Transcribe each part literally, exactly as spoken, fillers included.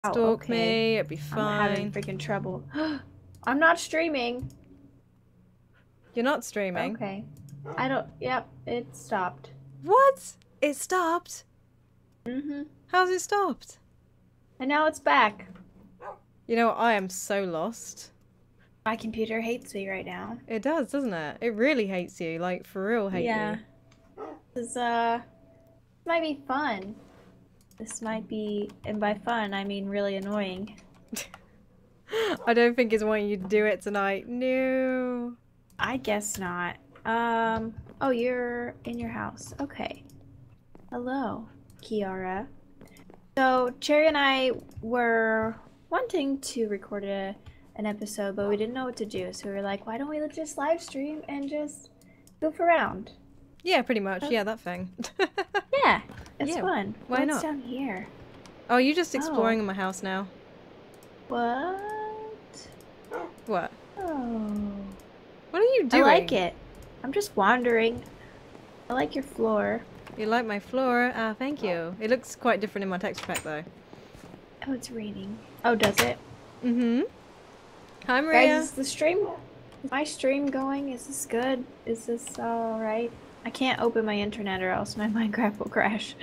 Oh, Stalk okay. me, it'd be I'm having fine. freaking trouble. I'm not streaming. You're not streaming? Okay. I don't. Yep, it stopped. What? It stopped? Mhm. How's it stopped? And now it's back. You know, I am so lost. My computer hates me right now. It does, doesn't it? It really hates you, like for real hate Yeah. you. This is, uh, this might be fun. This might be, and by fun, I mean really annoying. I don't think it's wanting you to do it tonight. No. I guess not. Um, oh, you're in your house. Okay. Hello, Kiara. So, Cherry and I were wanting to record a, an episode, but we didn't know what to do. So we were like, why don't we just live stream and just goof around? Yeah, pretty much. Oh. Yeah, that thing. Yeah, it's Yeah, fun. why What's not? down here? Oh, you just exploring Oh. in my house now. What? What? Oh. What are you I doing? like it. I'm just wandering. I like your floor. You like my floor? Ah, thank you. It looks quite different in my texture pack though. Oh, it's raining. Oh, does it? Mm-hmm. Hi, Maria. Guys, is the stream... Is my stream going? Is this good? Is this alright? I can't open my internet or else my Minecraft will crash.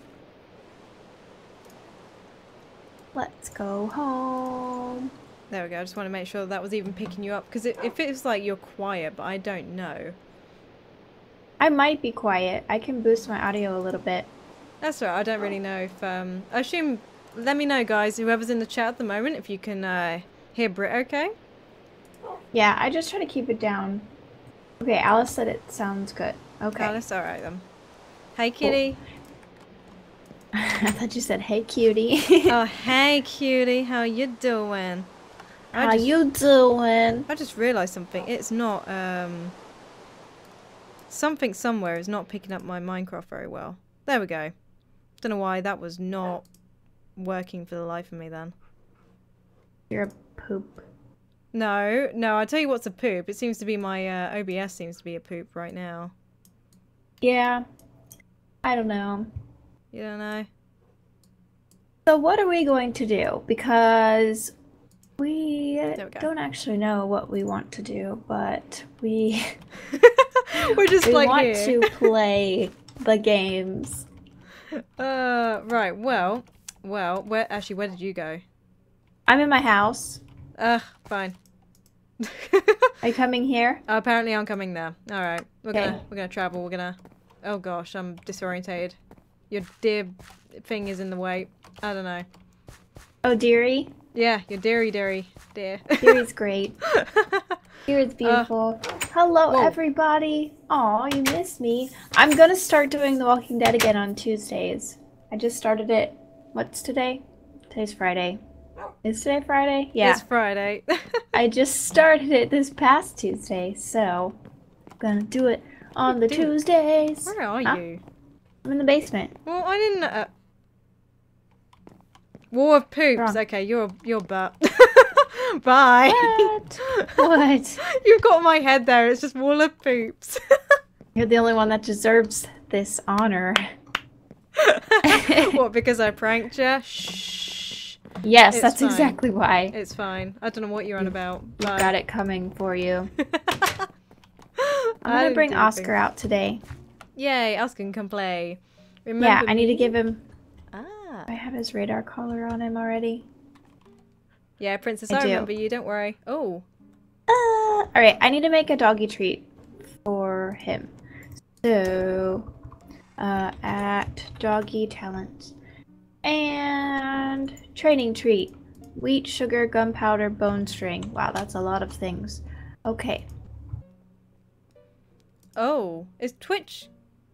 Let's go home. There we go. I just want to make sure that, that was even picking you up because it, it feels like you're quiet, but I don't know. I might be quiet. I can boost my audio a little bit. That's all right. I don't really know if um. I assume. Let me know, guys. Whoever's in the chat at the moment, if you can uh, hear Brit, okay? Yeah, I just try to keep it down. Okay, Alice said it sounds good. Okay. Oh, that's all right then. Hey, kitty. I thought you said, hey, cutie. Oh, hey, cutie. How you doing? I How just, you doing? I just realised something. It's not um. Something somewhere is not picking up my Minecraft very well. There we go. Don't know why that was not working for the life of me then. You're a poop. No, no, I'll tell you what's a poop. It seems to be my uh, O B S seems to be a poop right now. Yeah. I don't know. You don't know? So what are we going to do? Because we, we go. don't actually know what we want to do, but we We're just we like want here. to play the games. Uh, right. Well, well. Where actually? Where did you go? I'm in my house. Ugh, fine. Are you coming here? Uh, apparently, I'm coming there. All right, we're Okay. gonna we're gonna travel. We're gonna. Oh gosh, I'm disorientated. Your dear thing is in the way. I don't know. Oh, dearie. Yeah, your dearie, dearie, dear. Dearie's great. Dearie's beautiful. Hello, whoa. everybody. Aw, you missed me. I'm gonna start doing The Walking Dead again on Tuesdays. I just started it. What's today? Today's Friday. Is today Friday? Yeah. It's Friday. I just started it this past Tuesday, so I'm gonna do it on the do it. Tuesdays. Where are Huh? you? I'm in the basement. Well, I didn't. Uh... War of poops. Wrong. Okay, you're you're butt. Bye. What? What? You've got my head there. It's just wall of poops. You're the only one that deserves this honor. What? Because I pranked you? Shh. Yes, It's that's fine. exactly why. It's fine. I don't know what you're on about. You've But... got it coming for you. I I'm gonna didn't bring do Oscar anything. out today. Yay, Oscar can come play. Remember Yeah, I need to me? give him... Ah. I have his radar collar on him already. Yeah, Princess, I I, do. remember you. Don't worry. Oh. Uh, Alright, I need to make a doggy treat for him. So, uh, at doggy talents. And training treat. Wheat, sugar, gunpowder, bone string. Wow, that's a lot of things. Okay. Oh. Is Twitch...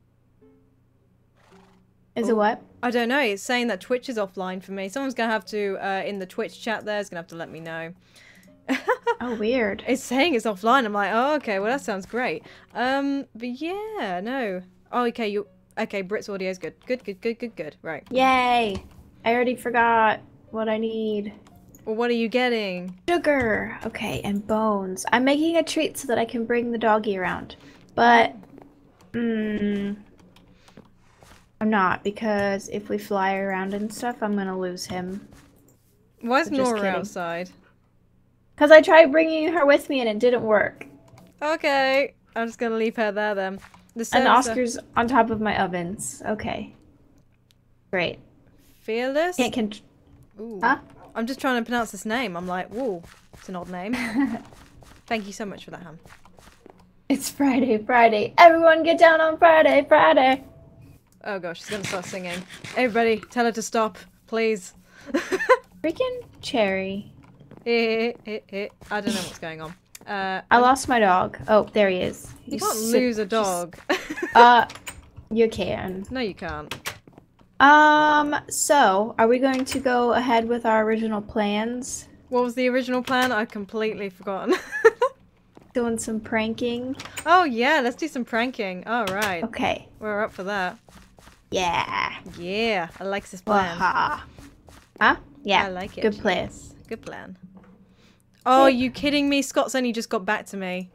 Is Oh. it what? I don't know. It's saying that Twitch is offline for me. Someone's going to have to, uh, in the Twitch chat there, is going to have to let me know. Oh, weird. It's saying it's offline. I'm like, oh, okay, well, that sounds great. Um, but yeah, no. Oh, okay, you... Okay, Brit's audio is good. Good, good, good, good, good. Right. Yay! I already forgot what I need. Well, what are you getting? Sugar! Okay, and bones. I'm making a treat so that I can bring the doggy around. But, mm, I'm not, because if we fly around and stuff, I'm gonna lose him. Why is I'm just Nora kidding. outside? Because I tried bringing her with me and it didn't work. Okay, I'm just gonna leave her there then. The And servers are Oscar's on top of my ovens. Okay. Great. fearless. Can't con- Ooh. Huh? I'm just trying to pronounce this name. I'm like, whoa, it's an odd name. Thank you so much for that, Ham. It's Friday, Friday. Everyone get down on Friday, Friday. Oh gosh, she's gonna start singing. Everybody, tell her to stop, please. Freaking Cherry. Eh, eh, eh. I don't know what's going on. Uh, I lost my dog. Oh, there he is. you He's can't sit- lose a dog. just- uh, you can. No, you can't. Um, so, are we going to go ahead with our original plans? What was the original plan? I've completely forgotten. Doing some pranking? Oh yeah, let's do some pranking. All right, Okay. we're up for that. Yeah. Yeah, I like this plan. Waha. Huh? Yeah. I like it. Good plan. yes. Good plan. Oh, are you kidding me? Scott's only just got back to me.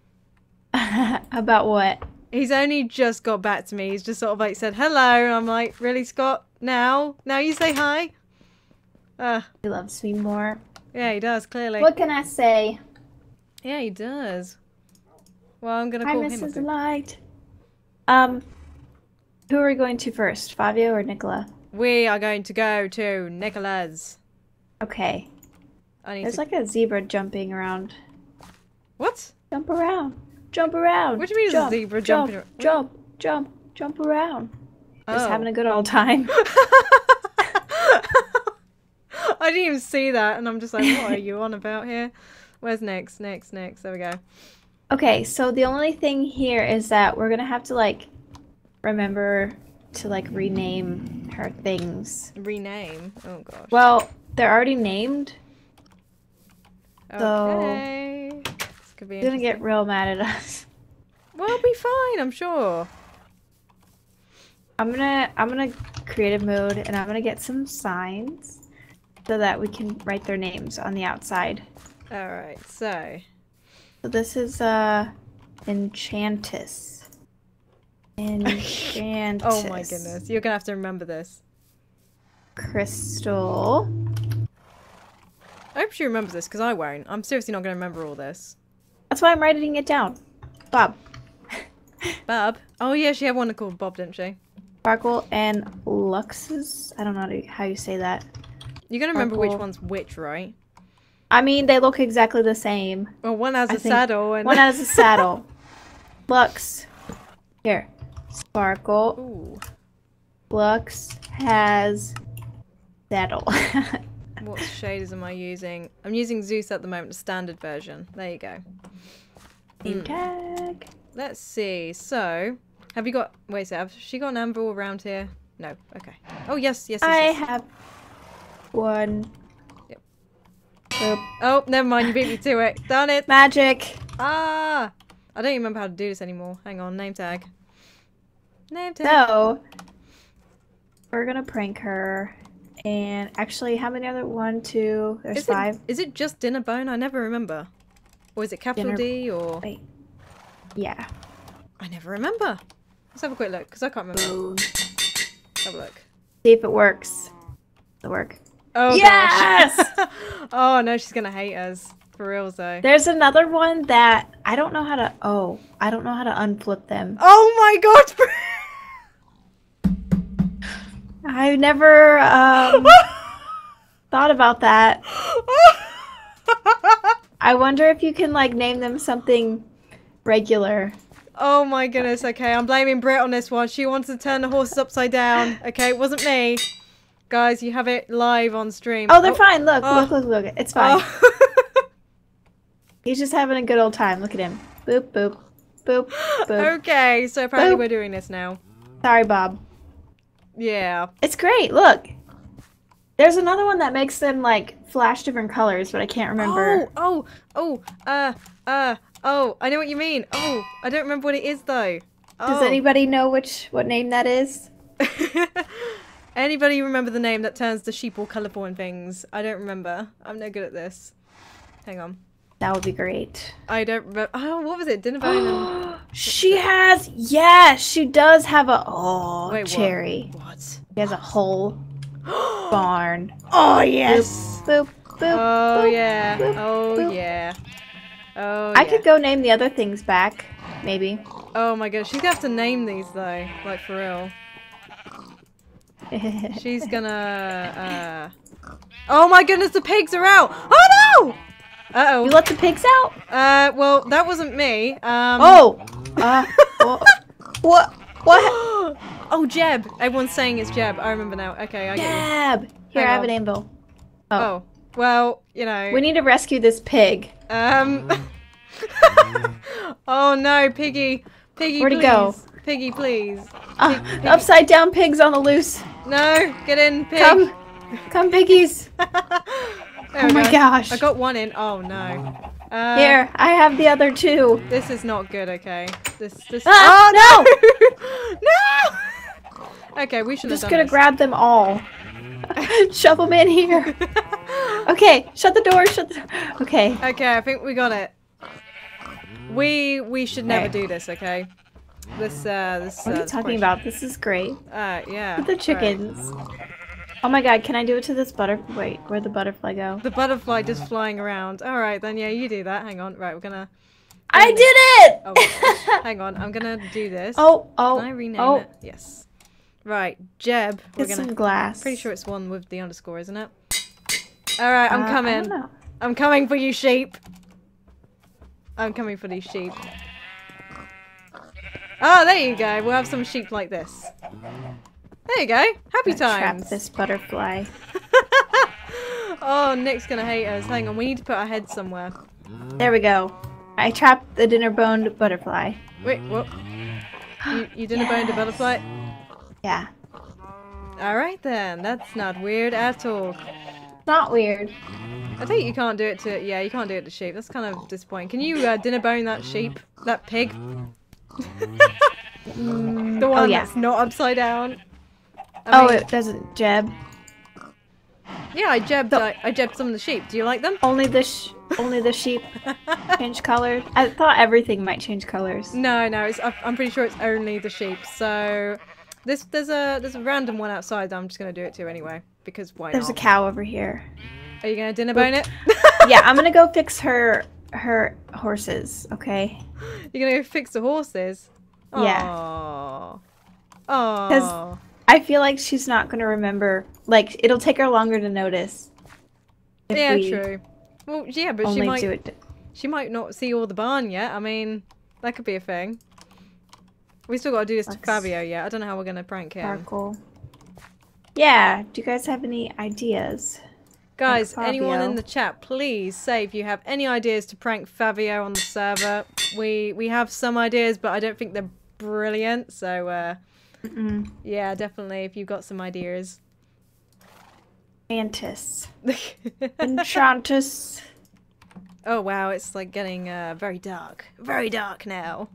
About what? He's only just got back to me. He's just sort of like said hello. And I'm like, really, Scott? Now? Now you say hi? Uh, He loves me more. yeah, he does, clearly. What can I say? Yeah, he does. Well, I'm going to Hi, call him. Missus up. Light. Um, who are we going to first? Fabio or Nicola? We are going to go to Nicola's. Okay. I need There's to... like a zebra jumping around. What? Jump around. Jump around. What do you mean jump, a zebra jump, jumping around? Jump, jump, jump around. Just Oh. having a good old time. I didn't even see that, and I'm just like, what are you on about here? Where's next? Next, next. There we go. Okay, so the only thing here is that we're gonna have to like remember to like rename her things. Rename. Oh gosh. Well, they're already named. so- Okay. This could be They're gonna get interesting. real mad at us. Well, it'll be fine, I'm sure. I'm gonna I'm gonna creative mode and I'm gonna get some signs so that we can write their names on the outside. All right. So. So this is uh Enchantis. Enchantis. Oh my goodness. You're gonna have to remember this. Crystal. I hope she remembers this because I won't. I'm seriously not gonna remember all this. That's why I'm writing it down. Bob. Bob. Oh yeah, she had one called Bob, didn't she? Sparkle and Luxus. I don't know how to- how you say that. You're gonna remember which Sparkle. one's which, right? I mean, they look exactly the same. Well, one has I a think saddle and One has a saddle. Lux. Here. Sparkle. Ooh. Lux has saddle. What shaders am I using? I'm using Zeus at the moment, the standard version. There you go. Name Hmm. tag. Let's see. So, have you got? Wait a sec. Have she got an anvil around here? No. Okay. Oh yes, yes, yes. I yes. have one. Yep. Boop. Oh, never mind. You beat me to it. Done it. Magic. Ah! I don't even remember how to do this anymore. Hang on. Name tag. Name tag. So, we're gonna prank her. And actually, how many other? One, two, there's Is five. it, is it just Dinner Bone? I never remember. Or is it capital Dinner- D or? Wait. Yeah. I never remember. Let's have a quick look because I can't remember. Boom. Let's have a look. See if it works. It'll work. Oh Yes! gosh. Oh no, she's gonna hate us. For real though. There's another one that I don't know how to. Oh, I don't know how to unflip them. Oh my god! I've never um, thought about that. I wonder if you can like name them something regular. Oh my goodness, okay, I'm blaming Britt on this one. She wanted to turn the horses upside down. Okay, it wasn't me. Guys, you have it live on stream. Oh, they're fine. Look, Oh. look, look, look. It's fine. Oh. He's just having a good old time. Look at him. Boop, boop, boop, boop. Okay, so apparently Boop. we're doing this now. Sorry, Bob. Yeah. It's great. Look. There's another one that makes them like flash different colors, but I can't remember. Oh, oh, oh, uh, uh, oh, I know what you mean. Oh, I don't remember what it is though. Does Oh. anybody know which what name that is? Anybody remember the name that turns the sheep all colourful and things? I don't remember. I'm no good at this. Hang on. That would be great. I don't remember. Oh, what was it? Dinner Bone and... She has, yes, she does have a, oh, Wait, what? cherry. What? She has a hole. barn. Oh yes. Boop, boop, Oh boop, yeah. boop, Oh boop. yeah. Oh I yeah. could go name the other things back, maybe. Oh my god, she's gonna have to name these though, like for real. She's gonna. Uh... Oh my goodness, the pigs are out! Oh no! Uh oh. You let the pigs out? Uh, well, that wasn't me. Um. Oh. Uh. What? What? What? Oh, Jeb. Everyone's saying it's Jeb. I remember now. Okay, I get you. Dab. Here, Hang I have on. an anvil. Oh. Oh. Well, you know. We need to rescue this pig. Um. Oh no, Piggy. Piggy, Where'd he please. go? Piggy, please. Uh, the upside down pig's on the loose. No, get in, pig. Come. Come, piggies. There Oh we my go. gosh. I got one in. Oh no. Uh, Here, I have the other two. This is not good. Okay. This. This. Ah, oh no! No. Okay, we should I'm have just done gonna this. grab them all. Shove them in here. Okay, shut the door. Shut the door. Okay. Okay, I think we got it. We we should never Okay. do this. Okay. This. Uh. This. What uh, are you this talking point- about? This is great. Uh. Yeah. The chickens. Oh my god, can I do it to this butter- wait, where'd the butterfly go? The butterfly just flying around. All right, then yeah, you do that. Hang on. Right, we're gonna. I did it! Oh, gosh. Hang on. I'm gonna do this. Oh, oh, Can I rename oh. it? Yes. Right, Jeb. We're Get gonna. some glass. Pretty sure it's one with the underscore, isn't it? All right, I'm Uh, I coming. don't know. I'm coming for you, sheep. I'm coming for these sheep. Oh, there you go. We'll have some sheep like this. There you go. Happy Gonna trap times. this butterfly. Oh, Nick's gonna hate us. Hang on, we need to put our heads somewhere. There we go. I trapped the dinner-boned butterfly. Wait, what? You, you didn't bone the butterfly? Yeah. Alright then, that's not weird at all. Not weird. I think you can't do it to, yeah, you can't do it to sheep. That's kind of disappointing. Can you uh, dinner bone that sheep? That pig? Mm, The one oh, yeah. that's not upside down? I Oh, mean- it doesn't jeb. Yeah, I jebbed, I, I jebbed some of the sheep. Do you like them? Only the sh only the sheep change colors. I thought everything might change colors. No, no, it's, I'm pretty sure it's only the sheep. So, this there's a there's a random one outside that I'm just gonna do it to anyway because why There's a not? cow over here. Are you gonna dinner bone it? Yeah, I'm gonna go fix her her horses. Okay. You're gonna go fix the horses? Yeah. Aww. Aww. I feel like she's not gonna remember. Like it'll take her longer to notice. If Yeah, we true. Well, yeah, but she Only might do it. she might not see all the barn yet. I mean, that could be a thing. We still got to do this to Let's- Fabio yet. I don't know how we're gonna prank him. Sparkle. Yeah. Do you guys have any ideas? Guys, Like anyone in Fabio. the chat, please say if you have any ideas to prank Fabio on the server. We we have some ideas, but I don't think they're brilliant. So uh, Mm-mm. yeah, definitely if you've got some ideas. Mantis. Enchantress. Oh wow, it's like getting uh, very dark. Very dark now.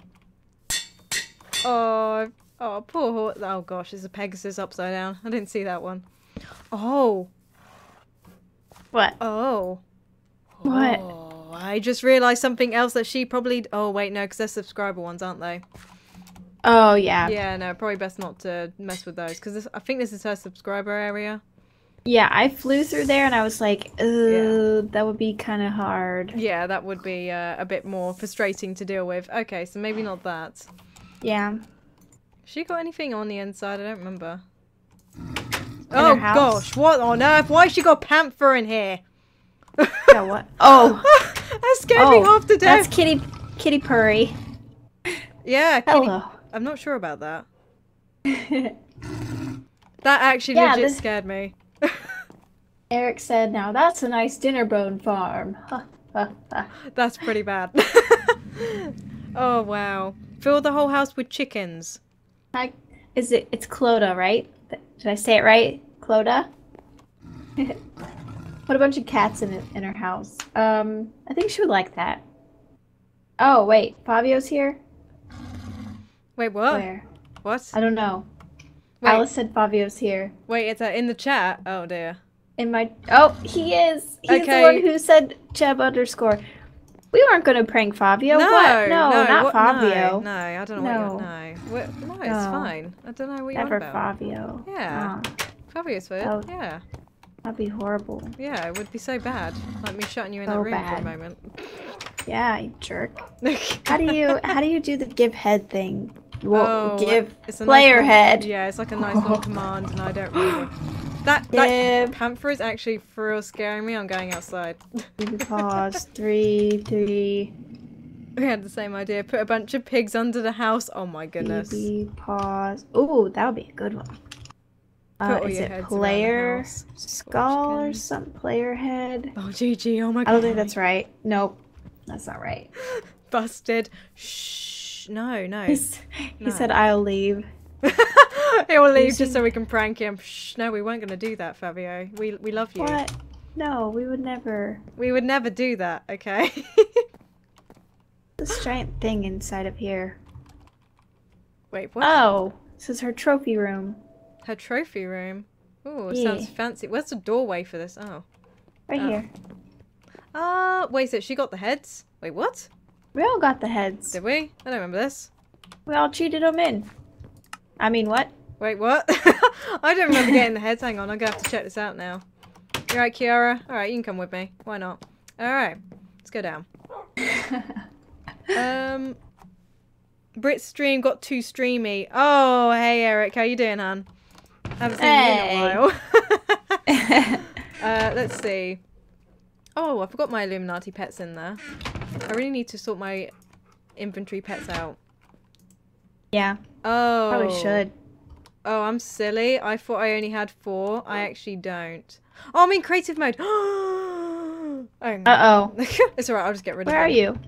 Oh, oh, poor horse. Oh gosh, there's a Pegasus upside down. I didn't see that one. Oh, What? oh. What? Oh, I just realised something else that she probably... Oh wait, no, because they're subscriber ones, aren't they? Oh yeah. Yeah, no, probably best not to mess with those, because I think this is her subscriber area. Yeah, I flew through there and I was like, ugh, that would be kind of hard. Yeah, that would be uh, a bit more frustrating to deal with. Okay, so maybe not that. Yeah. She got anything on the inside? I don't remember. In Oh her house. gosh, what on earth? Why she got Panther in here? Yeah, what? Oh. That scared me Oh, half to that's death. Kitty Kitty Purry. Yeah, Kitty. Hello. I'm not sure about that. That actually Yeah, legit this- scared me. Eric said, now that's a nice dinner bone farm. Ha, ha, ha. That's pretty bad. Oh wow. Fill the whole house with chickens. I, is it, it's Clodagh, right? Did I say it right? Clodagh? Put a bunch of cats in it, in her house. Um, I think she would like that. Oh, wait, Fabio's here? Wait, what? Where? What? I don't know. Wait, Alice said Fabio's here. wait, it's uh, in the chat. Oh dear. In my oh, he is. He's Okay. the one who said Cheb underscore. We weren't gonna prank Fabio. No, what? No, no, not what- Fabio. No, no, I don't know No. what you're. No, what, no, it's No. fine. I don't know what you're on Never about. Fabio. Yeah. Oh. Fabio's weird. Oh. Yeah. That'd be horrible. Yeah, it would be so bad. Like me shutting you in So that room bad. for a moment. Yeah, you jerk. How do you how do you do the give head thing? Well, Oh, give it's a player nice head. Little, yeah, it's like a nice little command, and I don't remember. That Give. that panther is actually for real scaring me. I'm going outside. Pause. Three, three. We had the same idea. Put a bunch of pigs under the house. Oh my goodness. Baby, pause. Ooh, that would be a good one. Uh, all is your it heads around the player house. skull or Chickens. some player head? Oh, G G. Oh my god. I don't think that's right. Nope, that's not right. Busted. Shh. No, no. He's, he No. said, "I'll leave." He'll leave Using- just so we can prank him. Shh. No, we weren't going to do that, Fabio. We we love you. What? No, we would never. We would never do that, okay? This giant thing inside of here. Wait, what? Oh, this is her trophy room. Her trophy room. Oh, it Yeah. sounds fancy. Where's the doorway for this? Oh. Right Oh. here. Ah, uh, wait, so she got the heads? Wait, what? We all got the heads. Did we? I don't remember this. We all cheated them in. I mean, what? Wait, what? I don't remember getting the heads. Hang on, I'm gonna have to check this out now. You right, Kiara? Alright, you can come with me. Why not? Alright, let's go down. um, Brit's stream got too streamy. Oh, hey Eric, how you doing, hon? Haven't seen Hey. you in a while. uh, let's see. Oh, I forgot my Illuminati pets in there. I really need to sort my inventory pets out. Yeah, Oh. probably should. Oh, I'm silly. I thought I only had four. I actually don't. Oh, I'm in creative mode. oh, no. Uh-oh. It's alright, I'll just get rid Where of are them. you?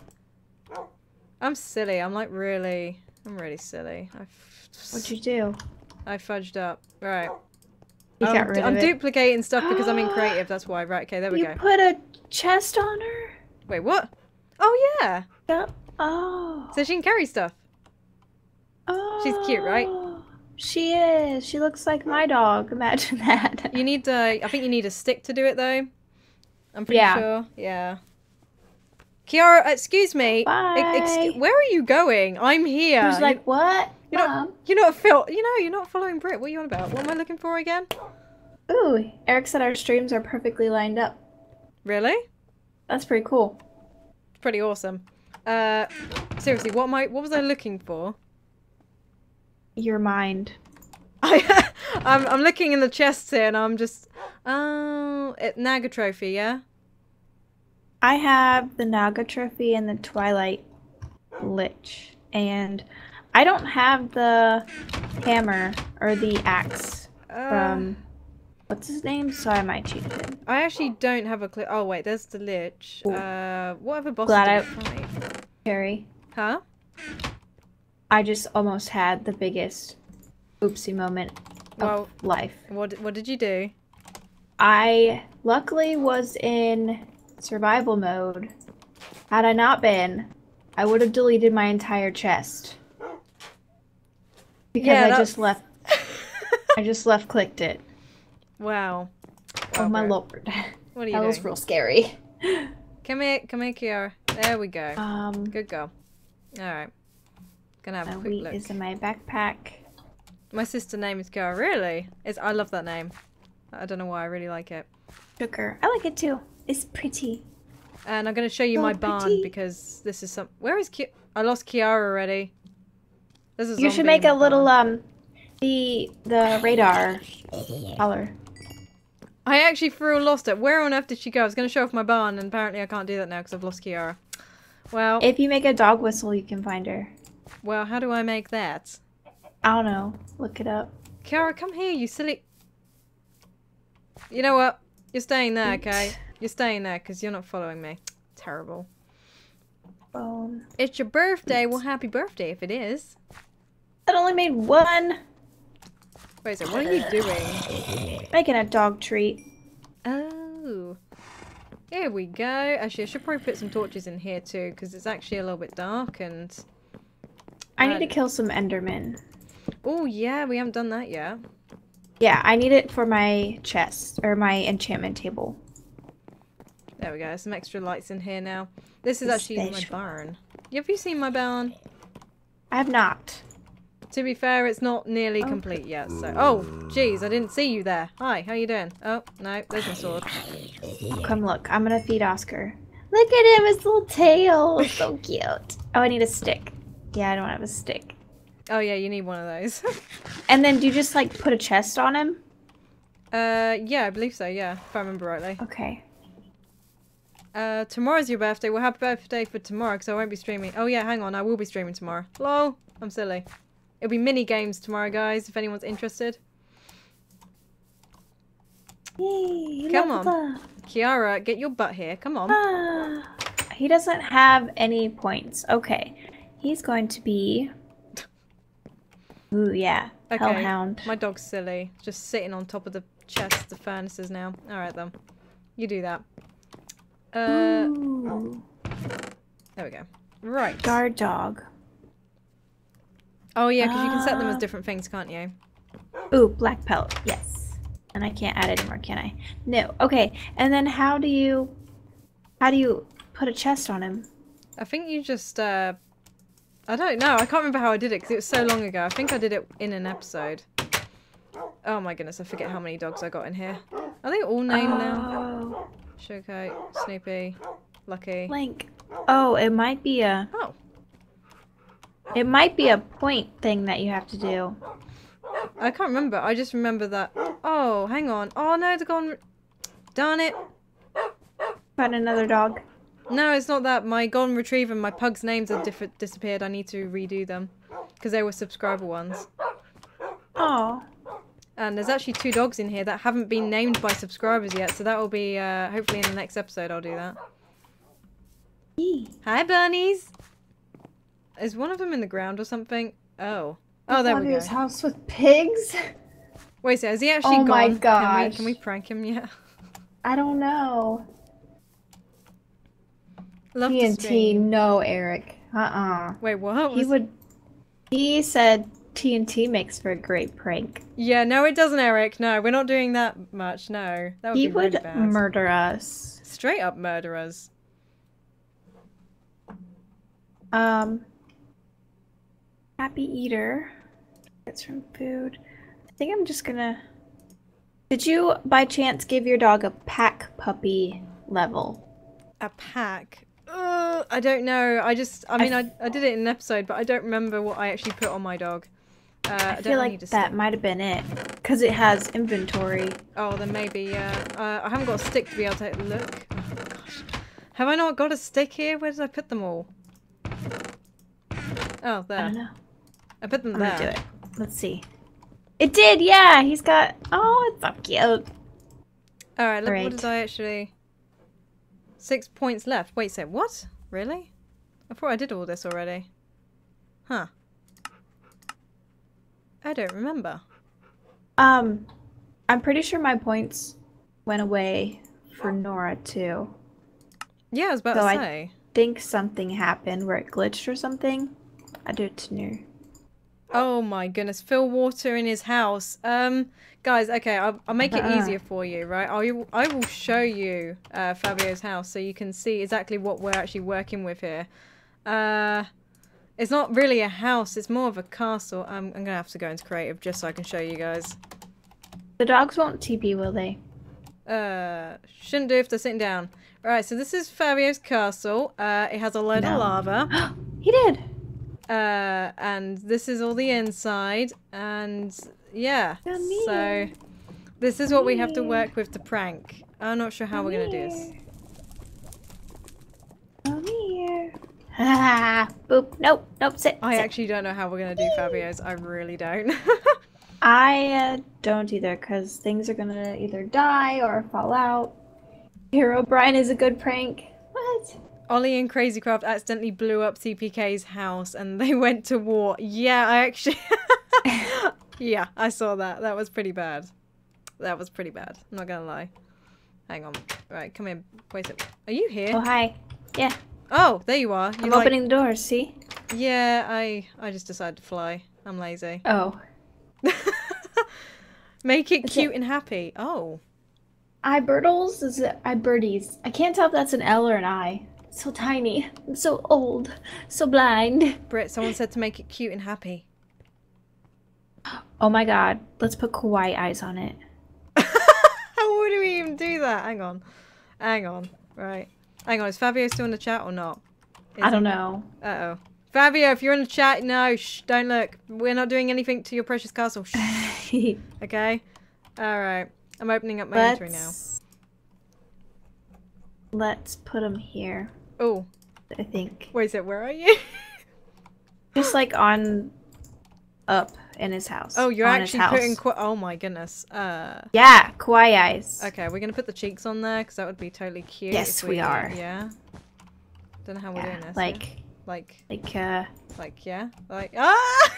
I'm silly. I'm like really... I'm really silly. I, f What'd you do? I fudged up. Right. You I'm, got rid I'm of it. duplicating stuff because I'm in creative, that's why. Right, okay, there we You go. put a chest on her? Wait, what? Oh, yeah. Yep. Oh. So she can carry stuff. Oh. She's cute, right? She is. She looks like my dog. Imagine that. You need, uh, I think you need a stick to do it, though. I'm pretty Yeah. sure. Yeah. Kiara, excuse me. Bye. Ex- ex- where are you going? I'm here. She was like, what? You're not, Mom? you're not Phil. You know, you're not following Brit. What are you on about? What am I looking for again? Ooh, Eric said our streams are perfectly lined up. Really? That's pretty cool. It's pretty awesome. Uh, seriously, what am I? What was I looking for? Your mind. I, I'm, I'm looking in the chests here, and I'm just, oh, it, Naga trophy, yeah. I have the Naga trophy and the Twilight Lich, and I don't have the hammer or the axe Uh, from what's his name, so I might cheat him. I actually don't have a clue. Oh wait, there's the Lich. Ooh. Uh, what other bosses Glad did I- we fight? Harry, Huh? I just almost had the biggest oopsie moment of Well, life. what what did you do? I luckily was in survival mode. Had I not been, I would have deleted my entire chest. Because Yeah, I that's- just left I just left clicked it. Wow. Oh Wow, my Brit. lord. What are you That doing? was real scary. Come here, come here, Kiara. There we go. Um Good girl. Alright. Gonna have a my quick wheat look. is in my backpack. My sister's name is Kiara. Really? It's, I love that name. I don't know why, I really like it. Sugar. I like it too. It's pretty. And I'm gonna show you So my barn pretty. because this is some. Where is Ki? I lost Kiara already. There's a You should zombie make in a my little barn. um the the radar color. I actually for real lost it. Where on earth did she go? I was gonna show off my barn, and apparently I can't do that now because I've lost Kiara. Well, If you make a dog whistle, you can find her. well, how do I make that? I don't know. Look it up. Kiara, come here, you silly. You know what? You're staying there, okay? You're staying there because you're not following me. Terrible. Bone. It's your birthday. Well, happy birthday if it is. That only made one. Wait, so what are you doing? Making a dog treat. Oh. Here we go. Actually, I should probably put some torches in here too because it's actually a little bit dark and... I need to And- kill some Endermen. Oh, yeah, we haven't done that yet. Yeah, I need it for my chest or my enchantment table. There we go. Some extra lights in here now. This is actually my Special. barn. Have you seen my barn? I have not. To be fair, it's not nearly Oh. complete yet, so... Oh, jeez, I didn't see you there. Hi, how you doing? Oh, no, there's my sword. Come look. I'm gonna feed Oscar. Look at him, his little tail. So cute. Oh, I need a stick. Yeah, I don't have a stick. Oh, yeah, you need one of those. And then do you just like put a chest on him? uh, yeah, I believe so, yeah, if I remember rightly. Okay. Uh, tomorrow's your birthday. Well, happy birthday for tomorrow, because I won't be streaming. Oh, yeah, hang on, I will be streaming tomorrow. Lol, I'm silly. It'll be mini games tomorrow, guys, if anyone's interested. Yay, Come leveled on. up. Kiara, get your butt here. Come on. Ah, he doesn't have any points. Okay. He's going to be... Ooh, yeah. Okay, Hellhound. my dog's silly. Just sitting on top of the chests, the furnaces now. Alright then. You do that. Uh, Ooh. there we go. Right. Guard dog. Oh yeah, because you can set them as Ah. different things, can't you? Ooh, black pelt. Yes. And I can't add anymore, can I? No. Okay. And then how do you... How do you put a chest on him? I think you just, uh... I don't know. I can't remember how I did it because it was so long ago. I think I did it in an episode. Oh my goodness, I forget how many dogs I got in here. Are they all named now? Oh, Showcase, Snoopy, Lucky. Link. Oh, it might be a... Oh. It might be a point thing that you have to do. I can't remember. I just remember that. Oh, hang on. Oh no, they're gone. Darn it. Find another dog. No, it's not that. My golden retriever and my pug's names have diff disappeared. I need to redo them because they were subscriber ones. Oh. And there's actually two dogs in here that haven't been named by subscribers yet, so that will be uh, hopefully in the next episode. I'll do that. Yee. Hi, bunnies. Is one of them in the ground or something? Oh, oh, there we go. Fabio's house with pigs? Wait, so is he actually Oh gone? my Can we, gosh. can we prank him yet? I don't know. Love T to N T, stream. no, Eric. Uh-uh. Wait, what? He Was- would... He said T N T makes for a great prank. Yeah, no, it doesn't, Eric. No, we're not doing that much. No, that would He be would really bad. murder us. Straight up murderers. Um... Happy Eater. Gets from food. I think I'm just gonna... Did you, by chance, give your dog a pack puppy level? A pack. Uh, I don't know. I just, I mean, I, I did it in an episode, but I don't remember what I actually put on my dog. Uh, I, I don't feel need like to that stick. might have been it. Because it has inventory. Oh, then maybe, yeah. Uh, I haven't got a stick to be able to look. Oh, gosh. Have I not got a stick here? Where did I put them all? Oh, I there. don't know. I put them I'm there. gonna do it. Let's see. It did, yeah! He's got... Oh, it's so cute. Alright, look, what Great. did I actually... Six points left. Wait, so what? Really? I thought I did all this already. Huh. I don't remember. Um, I'm pretty sure my points went away for Nora, too. Yeah, I was about So to I- say. Think something happened where it glitched or something. I do it to Nora. Oh my goodness, fill water in his house. Um, guys, okay, I'll, I'll make it Uh-uh. easier for you, right? I'll, I will show you uh, Fabio's house so you can see exactly what we're actually working with here. Uh, it's not really a house, it's more of a castle. I'm, I'm going to have to go into creative just so I can show you guys. The dogs won't T P, will they? Uh, shouldn't do if they're sitting down. Alright, so this is Fabio's castle. Uh, it has a load No. of lava. He did! Uh, and this is all the inside, and yeah, Come so here. this is what we have to Come work with to prank. I'm not sure how we're gonna do this. Come here. Ah, boop. Nope. Nope. Sit. I sit. actually don't know how we're gonna do Fabio's. I really don't. I uh, don't either, because things are gonna either die or fall out. Hero Brian is a good prank. What? Ollie and Crazycraft accidentally blew up C P K's house, and they went to war. Yeah, I actually. Yeah, I saw that. That was pretty bad. That was pretty bad. I'm not gonna lie. Hang on. Right, come in. Wait a sec. Are you here? Oh, hi. Yeah, Oh, there you are. I'm You're like- opening the doors, see? Yeah, I I just decided to fly. I'm lazy. Oh. Make it Is cute it- and happy. Oh. Ibirtles? Is it Ibirdies? I can't tell if that's an L or an I. It's so tiny. I'm so old. So blind. Britt, someone said to make it cute and happy. Oh my god. Let's put kawaii eyes on it. How would we even do that? Hang on. Hang on. Right. Hang on. Is Fabio still in the chat or not? Is I don't he? know. Uh-oh. Fabio, if you're in the chat, no, shh, don't look. We're not doing anything to your precious castle. Shh. Okay? Alright. I'm opening up my let's, inventory now. Let's put them here. Oh. I think. Wait a sec, where are you? Just like on... up in his house. Oh, you're on actually his house. putting... Qu oh my goodness. Uh... Yeah, kawaii eyes. Okay, we're going to put the cheeks on there because that would be totally cute. Yes, if we are. Yeah. Don't know how we're Yeah, doing this. like... Yeah? Like... Like, uh... Like, yeah? Like... Ah!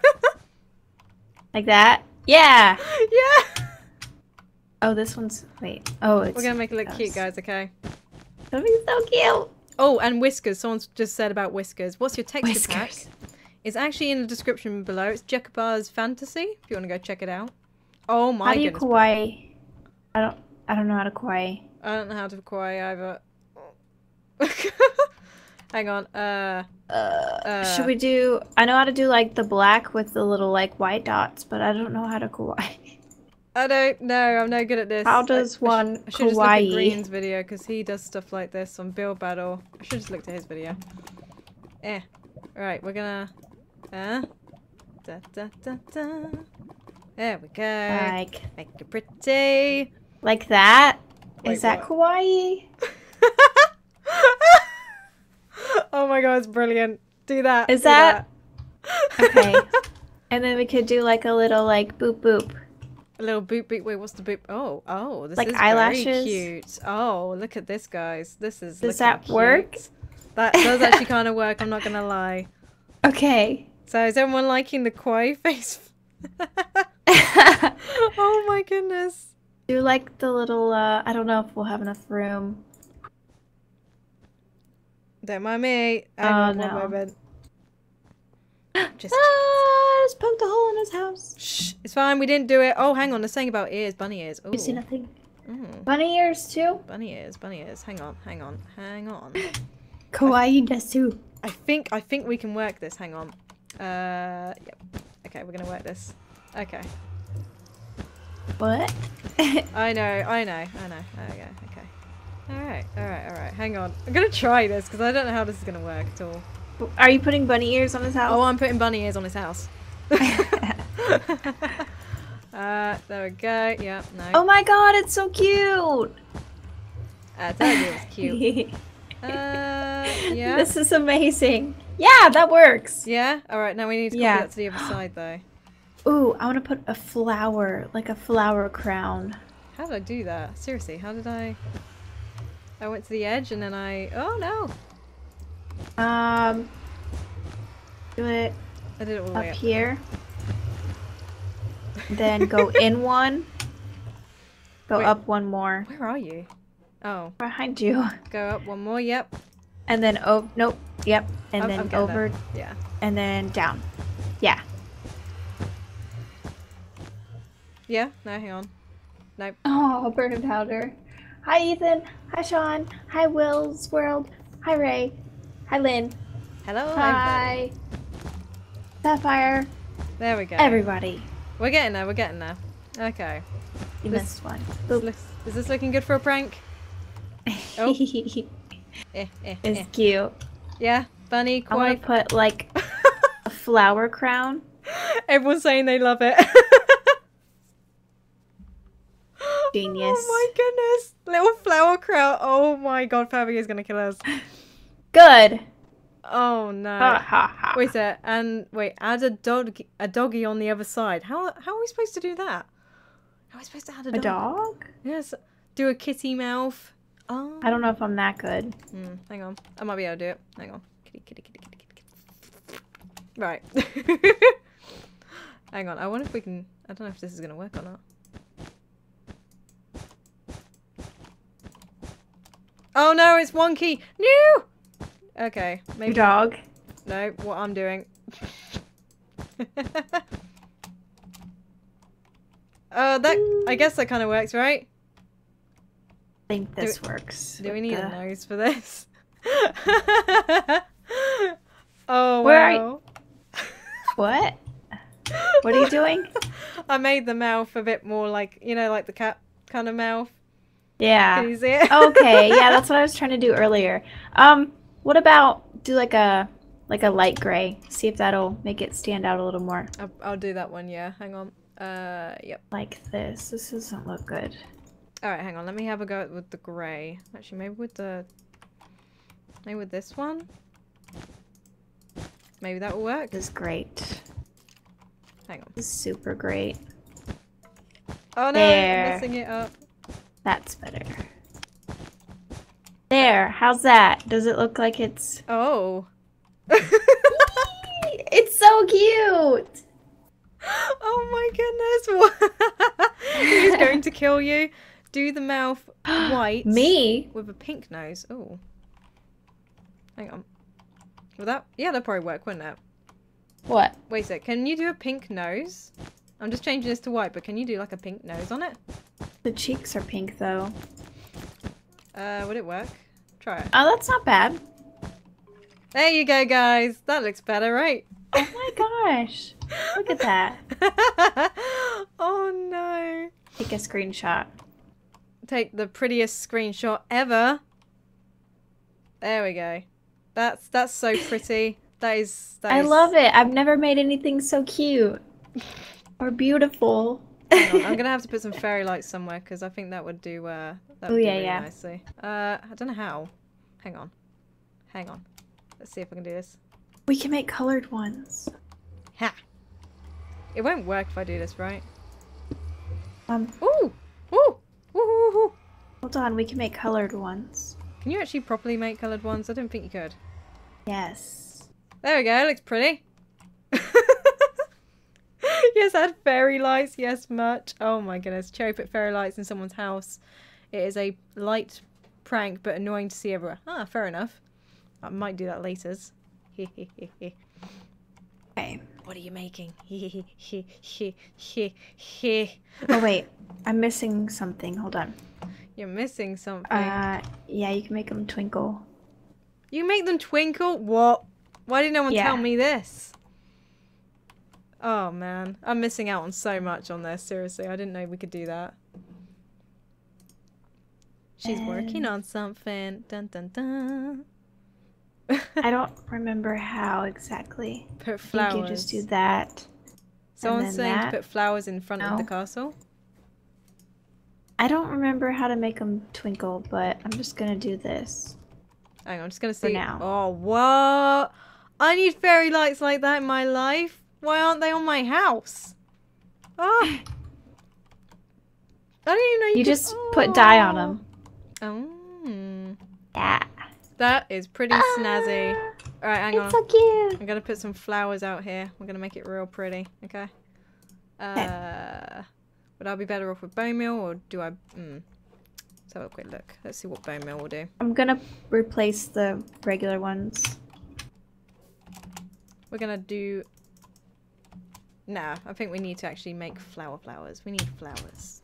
like that? Yeah! Yeah! Oh, this one's... Wait. Oh, it's... We're going to make it look gross. cute, guys, okay? That'll be so cute! Oh, and whiskers. Someone's just said about whiskers. What's your texture pack? Whiskers. It's actually in the description below. It's Jacoba's Fantasy, if you want to go check it out. Oh my How do you goodness. kawaii? I don't... I don't know how to kawaii. I don't know how to kawaii either. Hang on. Uh, Uh, uh, should we do... I know how to do, like, the black with the little, like, white dots, but I don't know how to kawaii. I don't know. I'm no good at this. How does I, I one sh I should just look at kawaii? Green's video because he does stuff like this on Build Battle. I should just look at his video. Eh. Right, we're gonna... Uh, da, da, da, da. There we go. Like... Make it pretty. Like that? Wait, Is that what? kawaii? Oh my god, it's brilliant. Do that. Is do that- that. Okay. And then we could do, like, a little, like, boop boop. A little boop boop. Wait, what's the boop? Oh, oh, this Like is eyelashes? very cute. Oh, look at this, guys. This is. Does looking that cute. work? That does actually kind of work. I'm not gonna lie. Okay. So is everyone liking the kawaii face? Oh my goodness. Do, like, the little, uh... I don't know if we'll have enough room. Don't mind me. Hang Oh, on no. one moment. Just Ah, just poked a hole in his house. shh. It's fine. We didn't do it. Oh, hang on. They're saying about ears. Bunny ears. Oh. You see nothing? Mm. Bunny ears, too? Bunny ears. Bunny ears. Hang on. Hang on. Hang on. Kawaii does, too. I think I think we can work this. Hang on. Uh, yep. Okay, we're gonna work this. Okay. What? I know. I know. I know. Okay. Okay. All right. All right. All right. Hang on. I'm gonna try this because I don't know how this is gonna work at all. Are you putting bunny ears on his house? Oh, I'm putting bunny ears on his house. uh, there we go. Yeah. No. Oh my god, it's so cute! I told you it was cute. Uh, yeah. This is amazing. Yeah, that works. Yeah. All right. Now we need to copy Yeah. that to the other side, though. Ooh, I want to put a flower, like a flower crown. How did I do that? Seriously, how did I... I went to the edge and then I... Oh, no! Um, do it I did it all the up way up. here. Then go in one. Go Wait. up one more. Where are you? Oh, Behind you. go up one more, yep. And then, oh, nope, yep. And I'm- then I'm getting over, there. Yeah. and then down. Yeah. Yeah? No, hang on. Nope. Oh, burn powder. Hi, Ethan. Hi, Sean. Hi, Will's World. Hi, Ray. Hi, Lynn. Hello, everybody. Hi. Sapphire. There we go. Everybody. We're getting there, we're getting there. Okay. You This- missed one. This looks, is this looking good for a prank? Oh. it's Eh, eh, eh. cute. Yeah? Bunny, I want quite. to put like a flower crown. Everyone's saying they love it. Genius. Oh my goodness. Little flower crown. Oh my god, Fabi is gonna kill us. Good. Oh no. Ha ha ha. Wait a sec, and wait, add a dog a doggy on the other side. How how are we supposed to do that? How are we supposed to add a A dog? dog? Yes. Do a kitty mouth. Oh. I don't know if I'm that good. Hmm, hang on. I might be able to do it. Hang on. Kitty, kitty, kitty, kitty, kitty, kitty. Right. Hang on. I wonder if we can. I don't know if this is gonna work or not. Oh no, it's wonky. No. Okay, maybe. Your dog. No, what I'm doing. Oh, that. I guess that kind of works, right? I think this works. Do we with need the- a nose for this? Oh, Where are wow. What? What are you doing? I made the mouth a bit more like, you know, like the cat kind of mouth. Yeah. Can you see it? Okay, yeah, that's what I was trying to do earlier. Um, what about do like a like a light gray? See if that'll make it stand out a little more. I'll, I'll do that one, yeah. Hang on. Uh, yep. Like this. This doesn't look good. Alright, hang on. Let me have a go with the grey. Actually, maybe with the... Maybe with this one? Maybe that will work? This is great. Hang on. This is super great. Oh no, There. I'm messing it up. That's better. There. How's that? Does it look like it's... Oh. It's so cute! Oh my goodness. He's going to kill you. Do the mouth white. Me? With a pink nose. Oh. Hang on. Will that... Yeah, that'll probably work, wouldn't it? What? Wait a sec. Can you do a pink nose? I'm just changing this to white, but can you do like a pink nose on it? The cheeks are pink though. Uh, would it work? Try it. Oh, that's not bad. There you go, guys. That looks better, right? Oh my gosh. Look at that. Oh no. Take a screenshot. Take the prettiest screenshot ever. There we go. That's that's so pretty. That is. That I is... love it. I've never made anything so cute or beautiful. Hang on, I'm gonna have to put some fairy lights somewhere because I think that would do. Uh, that would Oh, do yeah, really yeah. nicely. Uh, I don't know how. Hang on. Hang on. Let's see if I can do this. We can make colored ones. Ha! It won't work if I do this right. Um, Ooh! Ooh! Ooh! Ooh! Ooh. hold on. We can make colored ones. Can you actually properly make coloured ones? I don't think you could. Yes. There we go. It looks pretty. Yes, add fairy lights. Yes, much. Oh my goodness. Cherry put fairy lights in someone's house. It is a light prank, but annoying to see everywhere. Ah, fair enough. I might do that later. Okay. What are you making? Oh wait, I'm missing something. Hold on. You're missing something. Uh, yeah, you can make them twinkle. You make them twinkle? What? Why did no one Yeah. tell me this? Oh man, I'm missing out on so much on this. Seriously, I didn't know we could do that. She's working And- on something. Dun dun dun. I don't remember how exactly. Put I flowers. think you just do that. Someone's then saying that. to put flowers in front of the No. castle. I don't remember how to make them twinkle, but I'm just gonna do this. Hang on, I'm just gonna For see. now. Oh, what? I need fairy lights like that in my life. Why aren't they on my house? Oh. I didn't even know you, You could- just put dye on them. Oh. Yeah. That is pretty snazzy. Alright, hang on. It's so cute. I'm gonna put some flowers out here. We're gonna make it real pretty, okay? Uh, would I be better off with bone meal or do I... Mm. Let's have a quick look. Let's see what bone meal will do. I'm gonna replace the regular ones. We're gonna do... Nah, I think we need to actually make flower flowers. We need flowers.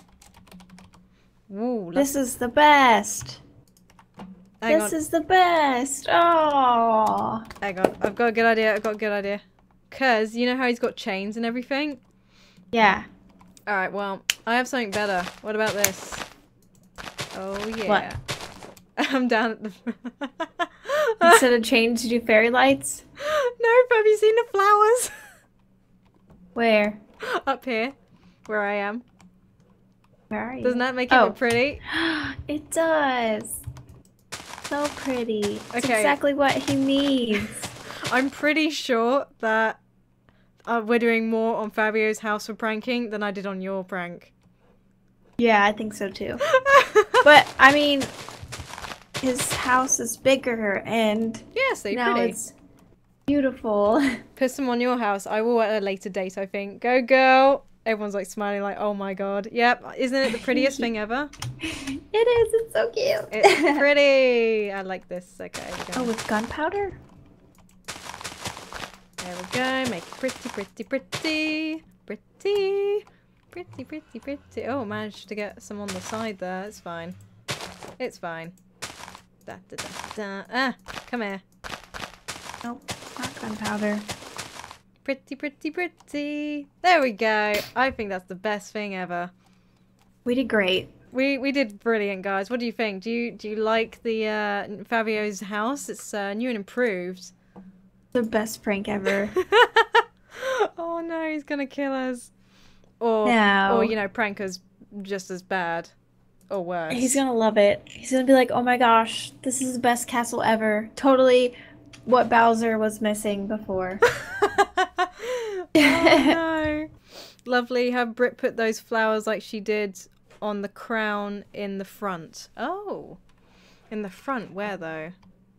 Woo, let's... This is the best. Hang this on. is the best. Oh. Hang on. I've got a good idea. I've got a good idea. Because you know how he's got chains and everything? Yeah. Alright, well, I have something better. What about this? Oh, yeah. What? I'm down at the... Instead of chains, you do fairy lights? No, but have you seen the flowers? Where? Up here, where I am. Where are you? Doesn't that make it Oh. look pretty? It does. So pretty. It's Okay. exactly what he needs. I'm pretty sure that uh, we're doing more on Fabio's house for pranking than I did on your prank. Yeah, I think so too. But, I mean, his house is bigger and Yes, they're now pretty. it's beautiful. Put some on your house. I will at a later date, I think. Go, girl. Everyone's like smiling like, oh my god. Yep, isn't it the prettiest thing ever? It is. It's so cute. It's pretty. I like this. Okay, we're Oh, going. with gunpowder? There we go. Make it pretty, pretty, pretty. Pretty. Pretty, pretty, pretty. Oh, managed to get some on the side there. It's fine. It's fine. Da, da, da, da. Ah, come here. Nope, not gunpowder. Pretty, pretty, pretty. There we go. I think that's the best thing ever. We did great. We we did brilliant, guys. What do you think? Do you do you like the uh, Fabio's house? It's uh, new and improved. The best prank ever. Oh no, he's gonna kill us. Or No. or you know, prank us just as bad or worse. He's gonna love it. He's gonna be like, oh my gosh, this is the best castle ever. Totally what Bowser was missing before. Oh no. Lovely. Have Brit put those flowers like she did on the crown in the front. Oh. In the front, where though?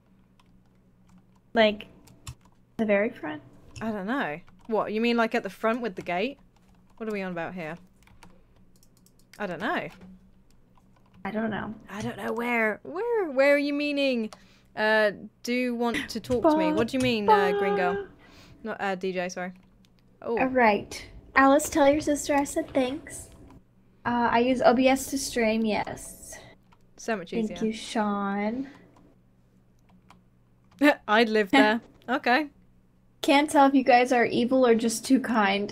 Like, the very front? I don't know. What, you mean like at the front with the gate? What are we on about here? I don't know. I don't know. I don't know where. Where? Where are you meaning? Uh, do you want to talk to me? What do you mean, uh, Gringo? Not uh, D J, sorry. Oh. All right. Alice, tell your sister I said thanks. Uh, I use O B S to stream, yes. So much easier. Thank you, Sean. I'd live there. Okay. Can't tell if you guys are evil or just too kind.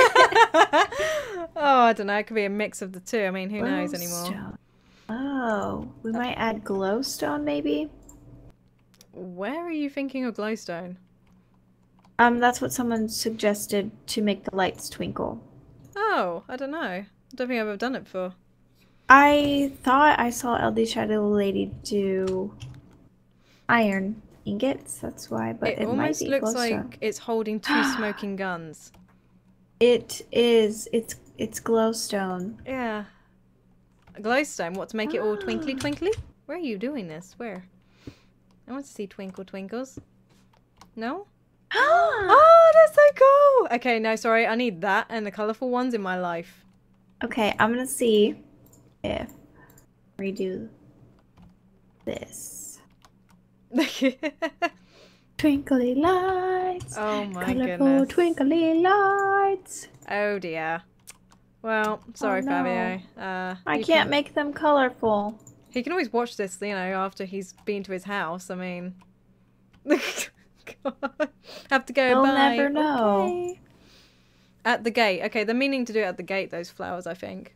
Oh, I don't know. It could be a mix of the two. I mean, who knows anymore? Glowstone. Oh, we might add glowstone maybe? Where are you thinking of glowstone? Um, that's what someone suggested to make the lights twinkle. Oh, I don't know. I don't think I've ever done it before. I thought I saw L D Shadow Lady do iron ingots, that's why, but it, it might almost be looks glowstone. like it's holding two smoking guns. It is. It's it's glowstone. Yeah. Glowstone, what, to make it all twinkly twinkly? Where are you doing this? Where? I want to see twinkle twinkles. No? Oh, that's so cool! Okay, no, sorry. I need that and the colourful ones in my life. Okay, I'm gonna see if redo this. Twinkly lights. Oh my colorful goodness. twinkly lights. Oh dear. Well, sorry, Oh, no. Fabio. Uh, I you can't can- make them colorful. He can always watch this, you know, after he's been to his house. I mean... God. Have to go, We'll bye. never know. Okay. At the gate. Okay, they're meaning to do it at the gate, those flowers, I think.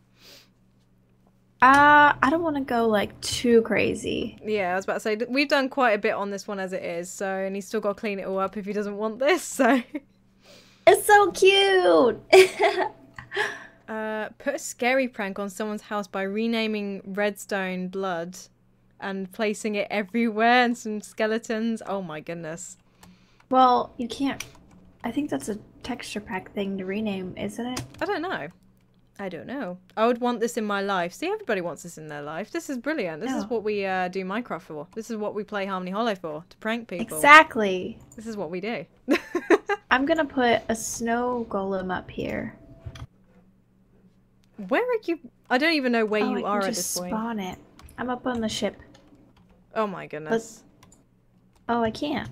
Uh, I don't want to go like too crazy. Yeah, I was about to say, th- we've done quite a bit on this one as it is, so, and he's still got to clean it all up if he doesn't want this, so... It's so cute. uh, put a scary prank on someone's house by renaming Redstone Blood and placing it everywhere and some skeletons. Oh my goodness. Well, you can't. I think that's a texture pack thing to rename, isn't it? I don't know. I don't know. I would want this in my life. See, everybody wants this in their life. This is brilliant. This is Yeah. what we uh, do Minecraft for. This is what we play Harmony Hollow for, to prank people. Exactly. This is what we do. I'm gonna put a snow golem up here. Where are you? I don't even know where oh, you I are can at just this point. spawn it. I'm up on the ship. Oh my goodness. Oh, I can't.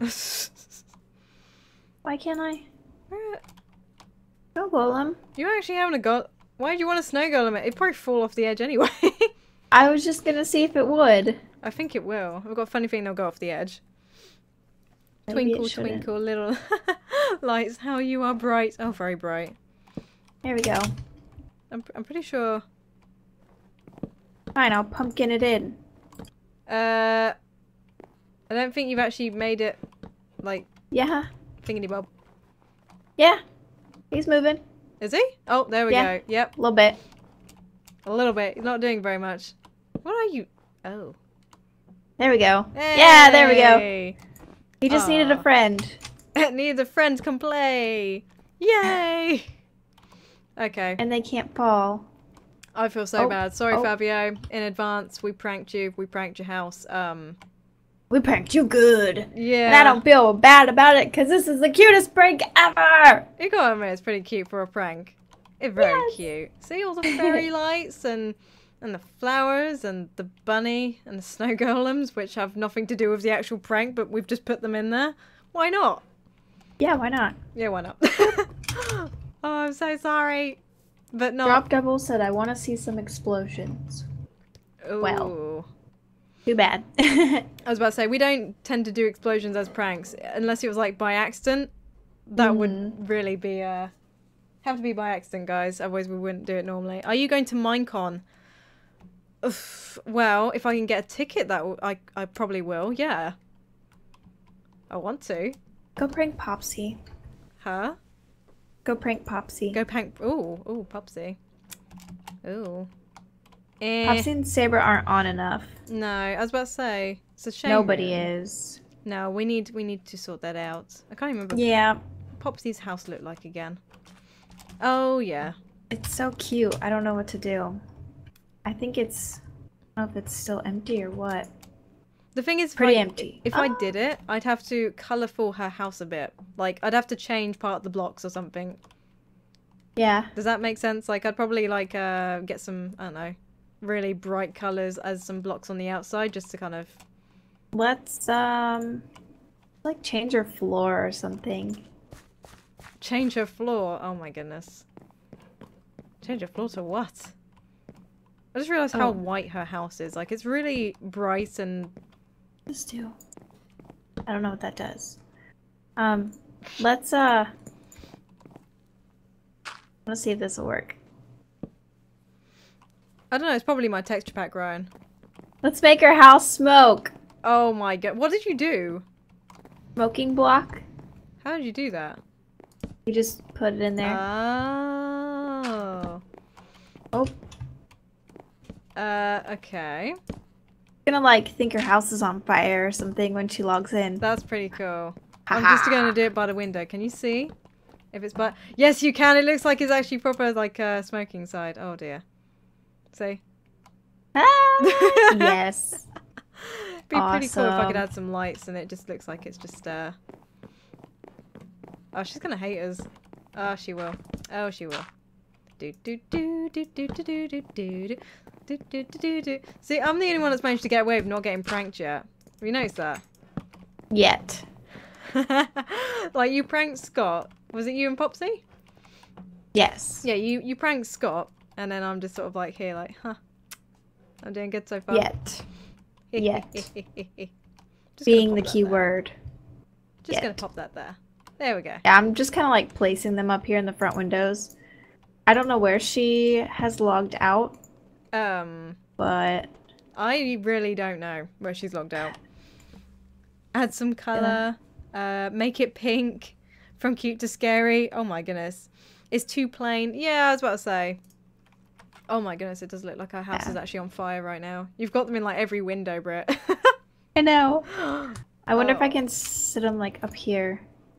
Why can't I? Where- Snow golem. you actually having a go? Why do you want a snow golem? It'd probably fall off the edge anyway. I was just gonna see if it would. I think it will. I've got a funny feeling they'll go off the edge. Maybe it Twinkle, shouldn't. twinkle, little lights, how you are bright. Oh, very bright. There we go. I'm, I'm pretty sure. Fine, I'll pumpkin it in. Uh, I don't think you've actually made it, like, Yeah. thingy bob. Yeah. He's moving. Is he? Oh, there we Yeah. go. Yep, A little bit. a little bit. He's not doing very much. What are you? Oh. There we go. Yeah, there we go. Hey! He just needed a Aw. friend. Needs a friend to come play. Yay! Okay. And they can't fall. I feel so Oh, bad. Sorry, oh. Fabio. In advance, we pranked you. We pranked your house. Um, We pranked you good. yeah. And I don't feel bad about it because this is the cutest prank ever. You gotta admit, it's pretty cute for a prank. It's very Yes. cute. See all the fairy lights and and the flowers and the bunny and the snow golems, which have nothing to do with the actual prank, but we've just put them in there. Why not? Yeah, why not? Yeah, why not? Oh, I'm so sorry. But no. Drop Double said, I want to see some explosions. well. Ooh. Too bad. I was about to say, we don't tend to do explosions as pranks, unless it was like by accident. that Mhm. would really be uh have to be by accident, guys. Otherwise, we wouldn't do it normally. Are you going to Minecon? Oof, well, if I can get a ticket, that w I I probably will. Yeah, I want to. Go prank Popsy. Huh? Go prank Popsy. Go prank. Ooh, ooh, Popsy. Ooh. Eh. Popsy and Saber aren't on enough. No, I was about to say it's a shame. Nobody really. is. No, we need we need to sort that out. I can't remember. Yeah. Popsy's house look like again. Oh yeah. It's so cute. I don't know what to do. I think it's... I don't know if it's still empty or what. The thing is, if Pretty I, empty. If Oh. I did it, I'd have to colourful her house a bit. Like, I'd have to change part of the blocks or something. Yeah. Does that make sense? Like, I'd probably, like, uh, get some, I don't know, really bright colours as some blocks on the outside just to kind of... Let's, um... like, change her floor or something. Change her floor. Oh my goodness. Change her floor to what? I just realised how Oh. white her house is. Like, it's really bright and... Just do. I don't know what that does. Um, let's, uh... let's see if this will work. I don't know, it's probably my texture pack growing. Let's make her house smoke. Oh my god. What did you do? Smoking block. How did you do that? You just put it in there. Oh. Oh. Uh, okay. Gonna like think her house is on fire or something when she logs in. That's pretty cool. Ha I'm just ha. gonna do it by the window. Can you see? If it's by... Yes, you can. It looks like it's actually proper, like, uh, smoking side. Oh dear. See? Ah, yes. Be pretty cool if I could Awesome. add some lights and it just looks like it's just, uh... Oh, she's gonna hate us. Oh, she will. Oh, she will. Do do do do do do do do do do do do do. See, I'm the only one that's managed to get away with not getting pranked yet. Have you noticed that? Yet. Like, you pranked Scott. Was it you and Popsy? Yes. Yeah, you, you pranked Scott, and then I'm just sort of like here, like, huh. I'm doing good so far. Yet. Yet. Just Being gonna the pop that key there. word. Just gonna Yet. pop that there. There we go. Yeah, I'm just kind of like placing them up here in the front windows. I don't know where she has logged out, Um, but I really don't know where she's logged out. Add some colour. Uh, make it pink. From cute to scary. Oh my goodness. It's too plain. Yeah, I was about to say. Oh my goodness, it does look like our house Yeah. is actually on fire right now. You've got them in like every window, Britt. I know. I wonder if I Oh. can sit them like up here.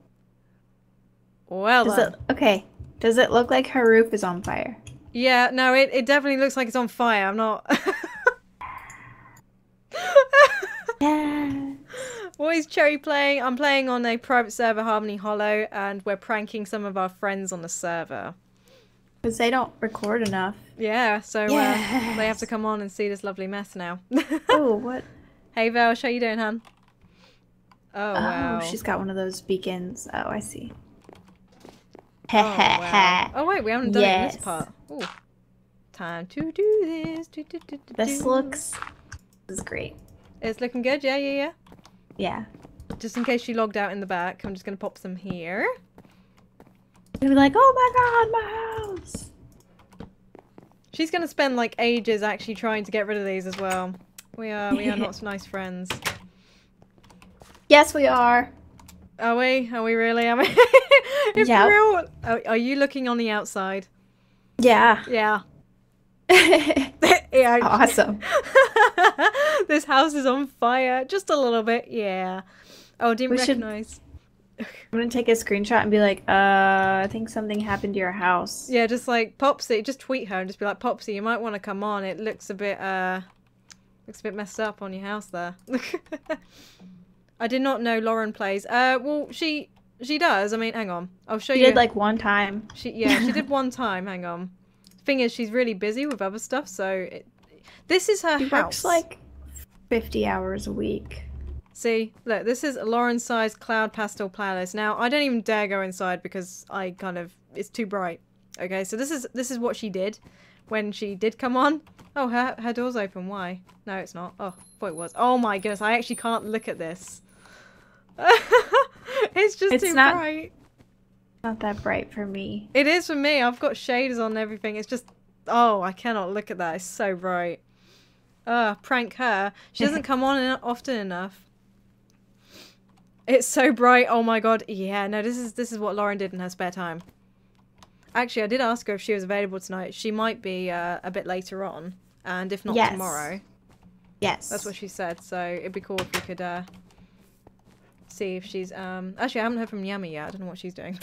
Well Does done. it? Okay. Does it look like her roof is on fire? Yeah, no, it, it definitely looks like it's on fire. I'm not... Yeah. What is Cherry playing? I'm playing on a private server, Harmony Hollow, and we're pranking some of our friends on the server. Because they don't record enough. Yeah, so uh, they have to Yes. come on and see this lovely mess now. Oh, what? Hey Val, how you doing, hun? Oh, Oh, wow. she's got one of those beacons. Oh, I see. Oh, wow. Oh, wait, we haven't done it in this Yes. part. Ooh. Time to do this. Do, do, do, do, This do. looks... This is great. It's looking good, yeah, yeah, yeah. Yeah. Just in case she logged out in the back, I'm just going to pop some here. You'll be like, oh my god, my house! She's going to spend, like, ages actually trying to get rid of these as well. We are, we are not nice friends. Yes, we are. Are we? Are we really? Am I? It's Yep. real. Are, are you looking on the outside? Yeah. Yeah. Yeah. Awesome. This house is on fire. Just a little bit. Yeah. Oh, didn't We should- recognize. I'm gonna take a screenshot and be like, uh, I think something happened to your house. Yeah, just like Popsy. Just tweet her and just be like, Popsy, you might want to come on. It looks a bit, uh, looks a bit messed up on your house there. I did not know Lauren plays. Uh, well, she she does. I mean, hang on. I'll show She you. did like one time. She yeah, she did one time. Hang on. Thing is, she's really busy with other stuff, so it, this is her She house. works like fifty hours a week. See, look, this is Lauren's size cloud pastel playlist. Now, I don't even dare go inside because I kind of it's too bright. Okay, so this is this is what she did when she did come on. Oh, her her door's open. Why? No, it's not. Oh, I thought it was. Oh my goodness, I actually can't look at this. It's just It's too not- bright. Not that bright for me. It is for me. I've got shaders on and everything. It's just, oh, I cannot look at that. It's so bright. Uh, prank her. She doesn't come on en- often enough. It's so bright. Oh my god. Yeah, no, this is this is what Lauren did in her spare time. Actually, I did ask her if she was available tonight. She might be uh, a bit later on, and if not Yes. tomorrow. Yes. That's what she said. So it'd be cool if we could uh, see if she's. Um, actually, I haven't heard from Yami yet. I don't know what she's doing.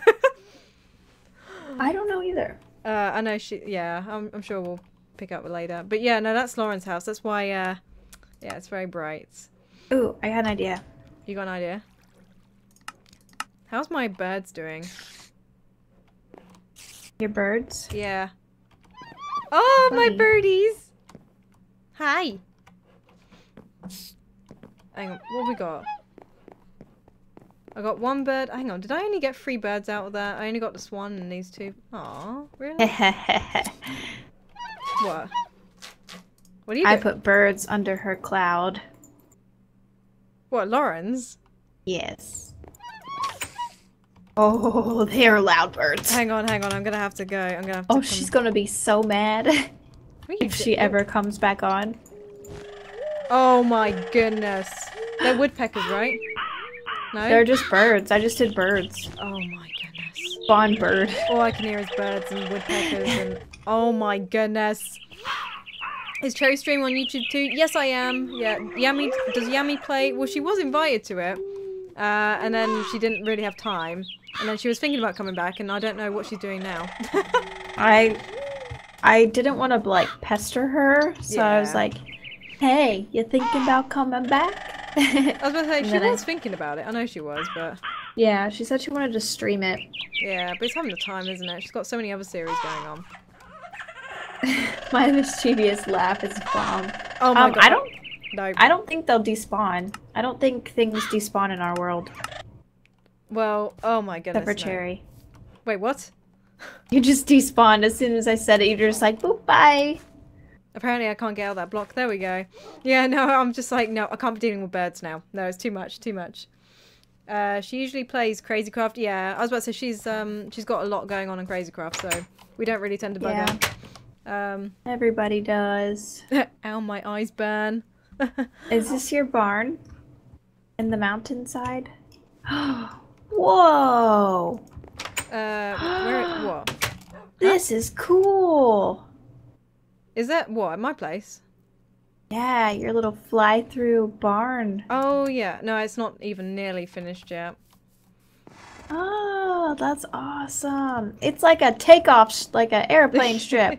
I don't know either. Uh, I know she. Yeah, I'm, I'm sure we'll pick up with later. But yeah, no, that's Lauren's house. That's why. Uh, yeah, it's very bright. Ooh, I got an idea. You got an idea? How's my birds doing? Your birds? Yeah. Oh, my Buddy. birdies! Hi. Hang on, what have we got? I got one bird. Hang on, did I only get three birds out of that? I only got the swan and these two. Aw, really? What? What do you do? I put birds under her cloud. What, Lauren's? Yes. Oh, they are loud birds. Hang on, hang on. I'm gonna have to go. I'm gonna have to. Oh, come... she's gonna be so mad What are you if she do- ever comes back on. Oh my goodness. They're woodpeckers, right? No. They're just birds. I just did birds. Oh my goodness. Spawn bird. All I can hear is birds and woodpeckers and oh my goodness. Is Cherry streaming on YouTube too? Yes, I am. Yeah, Yami does Yami play? Well, she was invited to it, uh, and then she didn't really have time, and then she was thinking about coming back, and I don't know what she's doing now. I I didn't want to like pester her, so I was Yeah. like, "Hey, you thinking about coming back?" I was about to say And she then I- was thinking about it. I know she was, but Yeah, she said she wanted to stream it. yeah, but it's having the time, isn't it? She's got so many other series going on. My mischievous laugh is bomb. Oh my Um, god! I don't. No. I don't think they'll despawn. I don't think things despawn in our world. Well, oh my goodness. Except for no. Cherry. Wait, what? You just despawned as soon as I said it. You're just like, boop, bye. Apparently I can't get out of that block. There we go. Yeah, no, I'm just like, no, I can't be dealing with birds now. No, it's too much, too much. Uh, she usually plays Crazy Craft. Yeah, I was about to say she's um she's got a lot going on in Crazy Craft, so we don't really tend to bug Yeah. her. Um, Everybody does. ow, my eyes burn. Is this your barn? In the mountainside? Whoa! Uh, where? What? This is cool. Is that what? At my place? Yeah, your little fly-through barn. Oh yeah. No, it's not even nearly finished yet. Oh, that's awesome. It's like a takeoff, sh- like an airplane strip.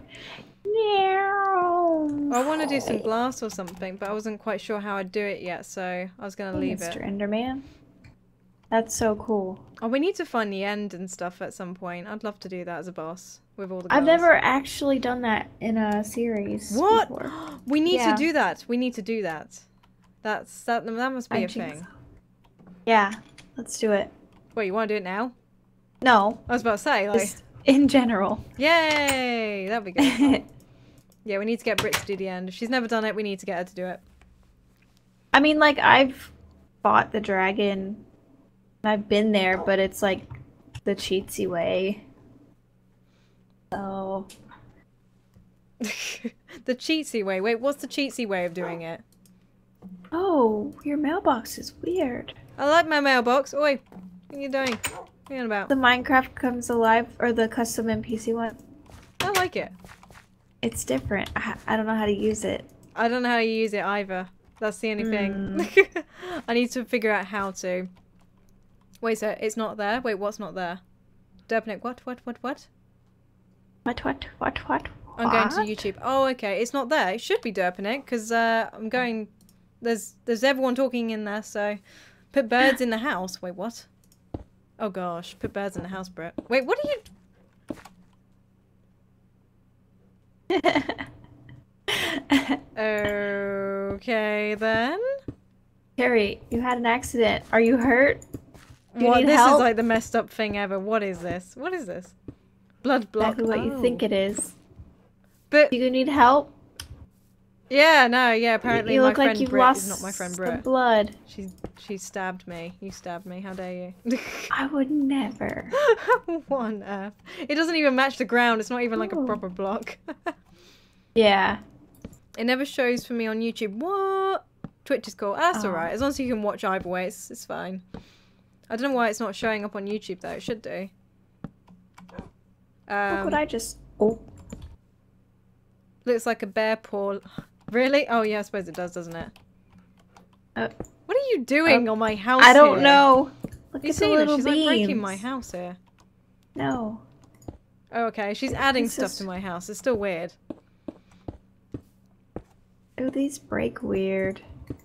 I want to do some glass or something, but I wasn't quite sure how I'd do it yet, so I was gonna leave Mister it. Enderman. That's so cool. Oh, we need to find the end and stuff at some point. I'd love to do that as a boss with all the. I've girls. never actually done that in a series. What? before. We need Yeah. to do that. We need to do that. That's that. That must be I a think thing. so. Yeah, let's do it. Wait, you want to do it now? No, I was about to say, like, just in general. yay, that'd be good. Yeah, we need to get Brit to do the end. If she's never done it, we need to get her to do it. I mean, like, I've fought the dragon. And I've been there, but it's like the cheatsy way. So, The cheatsy way. Wait, what's the cheatsy way of doing it? oh, your mailbox is weird. I like my mailbox. Oi, what are you doing? What are you on about? The Minecraft comes alive, or the custom N P C one. I like it. It's different. I, I don't know how to use it. I don't know how you use it either. That's the only thing. Mm. I need to figure out how to. Wait, so it's not there? Wait, what's not there? Derpnick, what, what, what, what? What, what, what, what? I'm going to what? YouTube. Oh, okay. It's not there. It should be Derpnick, because uh, I'm going... There's there's everyone talking in there, so... Put birds in the house. Wait, what? Oh, gosh. Put birds in the house, Brett. Wait, what are you... Okay, then. Terry, you had an accident. Are you hurt? Do you What? need This help? is like the messed up thing ever. What is this? What is this? Blood block. Exactly what you Oh. think it is. But Do you need help? Yeah, no, yeah. Apparently, you my look friend like you've Brit lost is not my friend some Brit. blood. She she stabbed me. You stabbed me. How dare you? I would never. What on earth? It doesn't even match the ground. It's not even like a Oh. proper block. Yeah. It never shows for me on YouTube. What? Twitch is cool. That's Oh. alright. As long as you can watch either way, it's, it's fine. I don't know why it's not showing up on YouTube though. It should do. Um, Look what I just. Oh. Looks like a bear paw. Really? Oh yeah, I suppose it does, doesn't it? Uh, What are you doing uh, on my house I don't here? know. Look You at the seen it? little She's beams. like breaking my house here. No. Oh, okay. She's adding This stuff is- to my house. It's still weird. Oh, these break weird.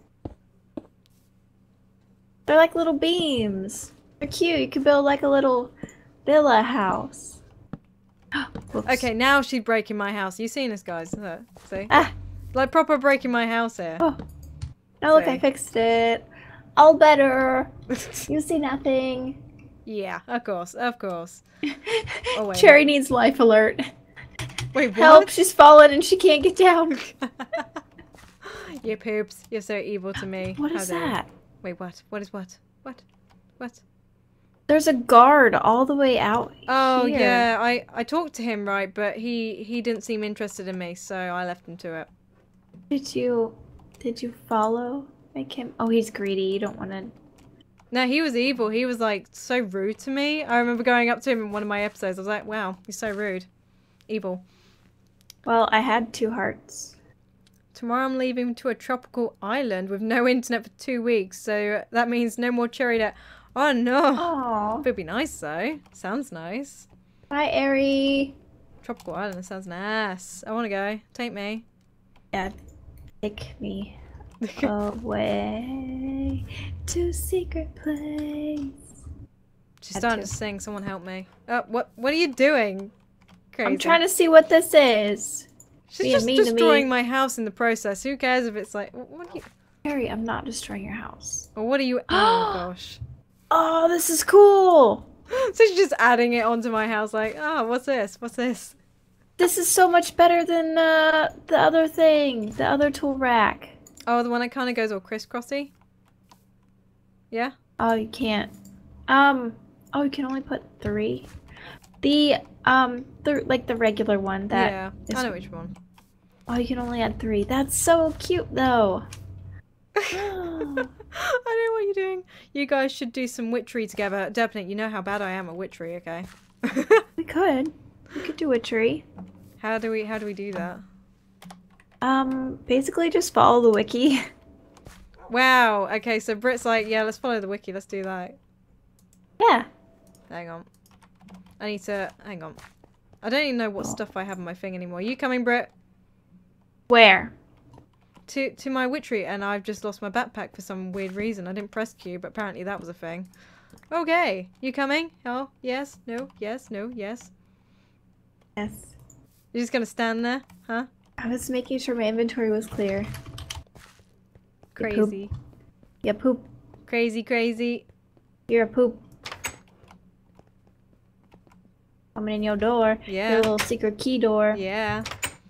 They're like little beams. They're cute. You could build like a little villa house. Whoops. Okay, now she's breaking my house. You seen this, guys? Look, see? Ah. Like proper breaking my house here. Oh. No, look, I See? fixed it. All better. You see nothing. Yeah, of course, of course. Oh, wait. Cherry needs life alert. Wait, what? Help, she's fallen and she can't get down. You poops. You're so evil to me. What How is dare you. that? Wait, what? What is what? What? What? There's a guard all the way out Oh here. yeah, I I talked to him, right, but he he didn't seem interested in me, so I left him to it. Did you did you follow? Make him Oh, he's greedy. You don't want to No, he was evil. He was like so rude to me. I remember going up to him in one of my episodes. I was like, "Wow, he's so rude, evil." Well, I had two hearts. Tomorrow I'm leaving to a tropical island with no internet for two weeks, so that means no more cherry net. Oh no! Oh. It would be nice though. Sounds nice. Bye, Airy. Tropical island. That sounds nice. I want to go. Take me. Yeah. Take me away to secret place. She's Had starting to. to sing. Someone help me. Oh, what? What are you doing? Crazy. I'm trying to see what this is. She's being just mean to destroying me. my house in the process. Who cares if it's like, what are you? Harry, I'm not destroying your house. Or what are you? Oh gosh. Oh, this is cool. So she's just adding it onto my house. Like, oh, what's this? What's this? This is so much better than uh, the other thing, the other tool rack. Oh, the one that kind of goes all crisscrossy. Yeah. Oh, you can't. Um. Oh, you can only put three. The um, the like the regular one that. yeah. is- I know which one. Oh, you can only add three. That's so cute, though. I know what you're doing. You guys should do some witchery together. Definitely, you know how bad I am at witchery, okay? We could. We could do a tree. How do we how do we do that? Um, basically just follow the wiki. Wow, okay, so Brit's like, yeah, let's follow the wiki, let's do that. Yeah. Hang on. I need to hang on. I don't even know what stuff I have on my thing anymore. You coming, Brit? Where? To to my witchery, and I've just lost my backpack for some weird reason. I didn't press Q, but apparently that was a thing. Okay. You coming? Oh, yes, no, yes, no, yes. Yes. You're just gonna stand there? Huh? I was making sure my inventory was clear. You poop. Crazy. You poop. Crazy, crazy. You're a poop. Coming in your door. Yeah. Your little secret key door. Yeah.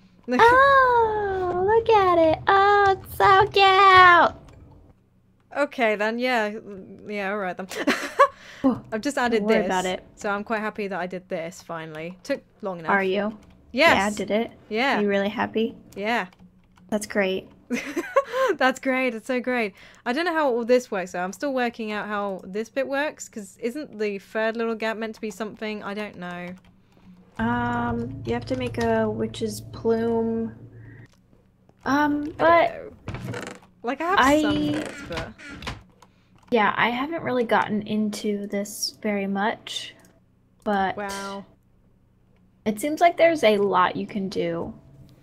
Oh, look at it. Oh, it's so cute. Okay then, yeah. Yeah, alright then. Oh, I've just added don't worry this. about it. So I'm quite happy that I did this finally. Took long enough. Are you? Yes. Yeah, I did it. Yeah. Are you really happy? Yeah. That's great. That's great. It's so great. I don't know how all this works though. I'm still working out how this bit works because isn't the third little gap meant to be something? I don't know. Um, you have to make a witch's plume. Um, I but don't know. Like I have I- some bits, but yeah, I haven't really gotten into this very much. But wow. it seems like there's a lot you can do.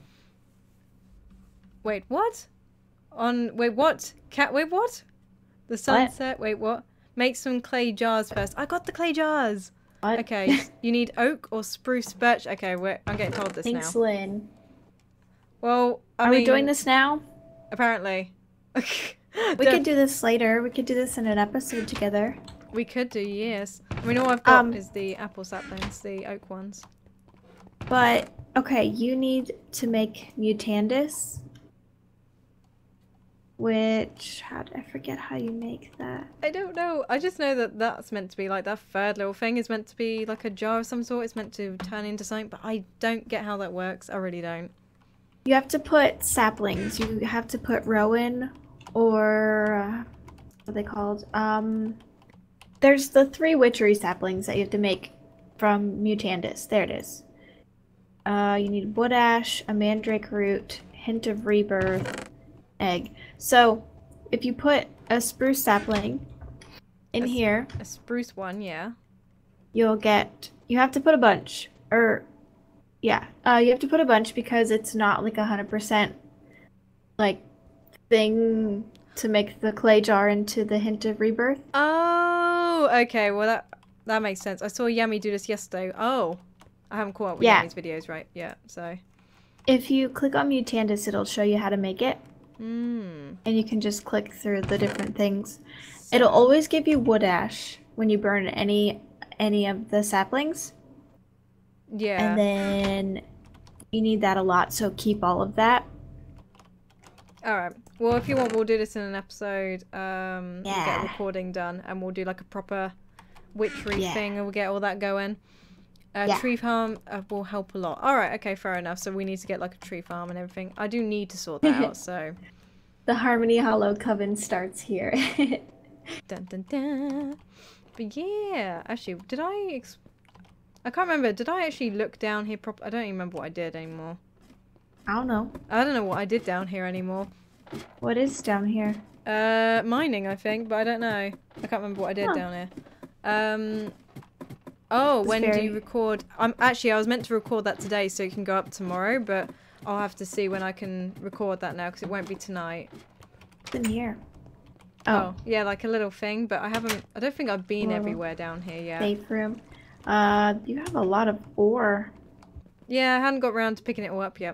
Wait, what? On wait, what? Cat? Wait, what? The sunset. Wait, what? Make some clay jars first. I got the clay jars. What? Okay, you need oak or spruce birch. Okay, wait, I'm getting told this Thanks, now. Lynn. Well, I Are mean, we doing this now? apparently. We could do this later. We could do this in an episode together. We could do, yes. I mean, all I've got Um, is the apple saplings, the oak ones. But, okay, you need to make Mutandis. which how I forget how you make that. I don't know. I just know that that's meant to be like that third little thing is meant to be like a jar of some sort. It's meant to turn into something, but I don't get how that works. I really don't. You have to put saplings. You have to put rowan or uh, what are they called? Um, there's the three witchery saplings that you have to make from Mutandis. There it is. Uh, you need wood ash, a mandrake root, hint of rebirth, egg. So, if you put a spruce sapling in A s- here, A spruce one, yeah. you'll get. You have to put a bunch, or yeah, uh, you have to put a bunch because it's not like a hundred percent like thing to make the clay jar into the hint of rebirth. Oh, okay. Well, that that makes sense. I saw Yami do this yesterday. Oh, I haven't caught up with Yeah. Yami's videos, right? Yeah. So. If you click on Mutandis, it'll show you how to make it, Hmm. and you can just click through the different things. It'll always give you wood ash when you burn any any of the saplings, Yeah. and then you need that a lot, so keep all of that. All right. Well, if you want, we'll do this in an episode. Um, we'll get Yeah. a recording done, and we'll do like a proper witchery Yeah. thing, and we'll get all that going. Uh, Yeah. Tree farm uh, will help a lot. All right. Okay. Fair enough. So we need to get like a tree farm and everything. I do need to sort that out. So. The Harmony Hollow coven starts here. Dun, dun, dun. But yeah, actually, did I? Ex I can't remember. Did I actually look down here properly? I don't even remember what I did anymore. I don't know. I don't know what I did down here anymore. What is down here? Uh, mining, I think, but I don't know. I can't remember what I did Huh. down here. Um. Oh, It's when do very- you record? I'm actually I was meant to record that today, so it can go up tomorrow, but I'll have to see when I can record that now because it won't be tonight. What's in here? Oh. Oh, yeah, like a little thing, but I haven't. I don't think I've been Little everywhere down here yet. safe room. Uh, you have a lot of ore. Yeah, I hadn't got around to picking it all up yet.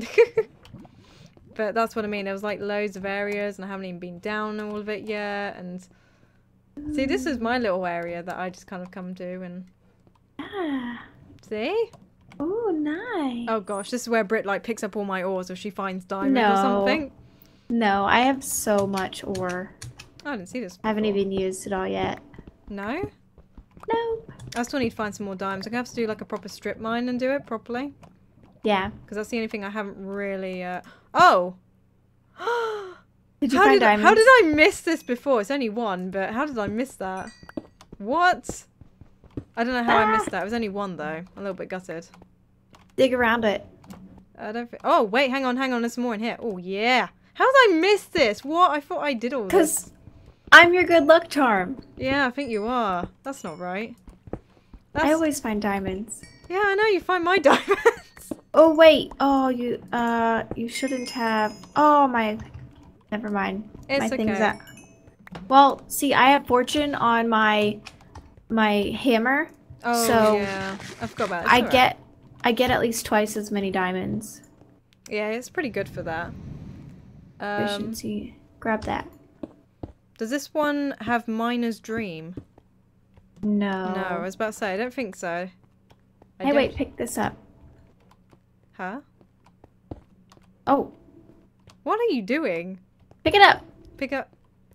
But that's what I mean. There was like loads of areas, and I haven't even been down all of it yet. And see, this is my little area that I just kind of come to and Ah. see. Oh, nice. Oh gosh, this is where Brit like picks up all my ores if she finds diamond or No. something. No, I have so much ore. I didn't see this. I haven't before. even used it all yet. No, Nope. I still need to find some more diamonds. I'm gonna have to do like a proper strip mine and do it properly Yeah. because that's the only thing I haven't really. Uh... Oh. Did you how find did diamonds? how did I miss this before? It's only one, but how did I miss that? What? I don't know how I Ah. missed that. It was only one though. I'm a little bit gutted. Dig around it. I don't. Thi- oh wait, hang on, hang on. There's more in here. Oh yeah. How did I miss this? What? I thought I did all this. Because I'm your good luck charm. Yeah, I think you are. That's not right. That's... I always find diamonds. Yeah, I know. You find my diamonds. Oh, wait. Oh, you, uh, you shouldn't have. Oh, my. Never mind. It's my okay. thing's at. Well, see, I have fortune on my, my hammer. Oh So, yeah. I forgot about it. It's I alright. get, I get at least twice as many diamonds. Yeah, it's pretty good for that. Um, Efficiency. Grab that. does this one have Miner's Dream? No. No, I was about to say, I don't think so. I Hey, don't- wait, pick this up. Huh? Oh, What are you doing? pick it up. Pick up.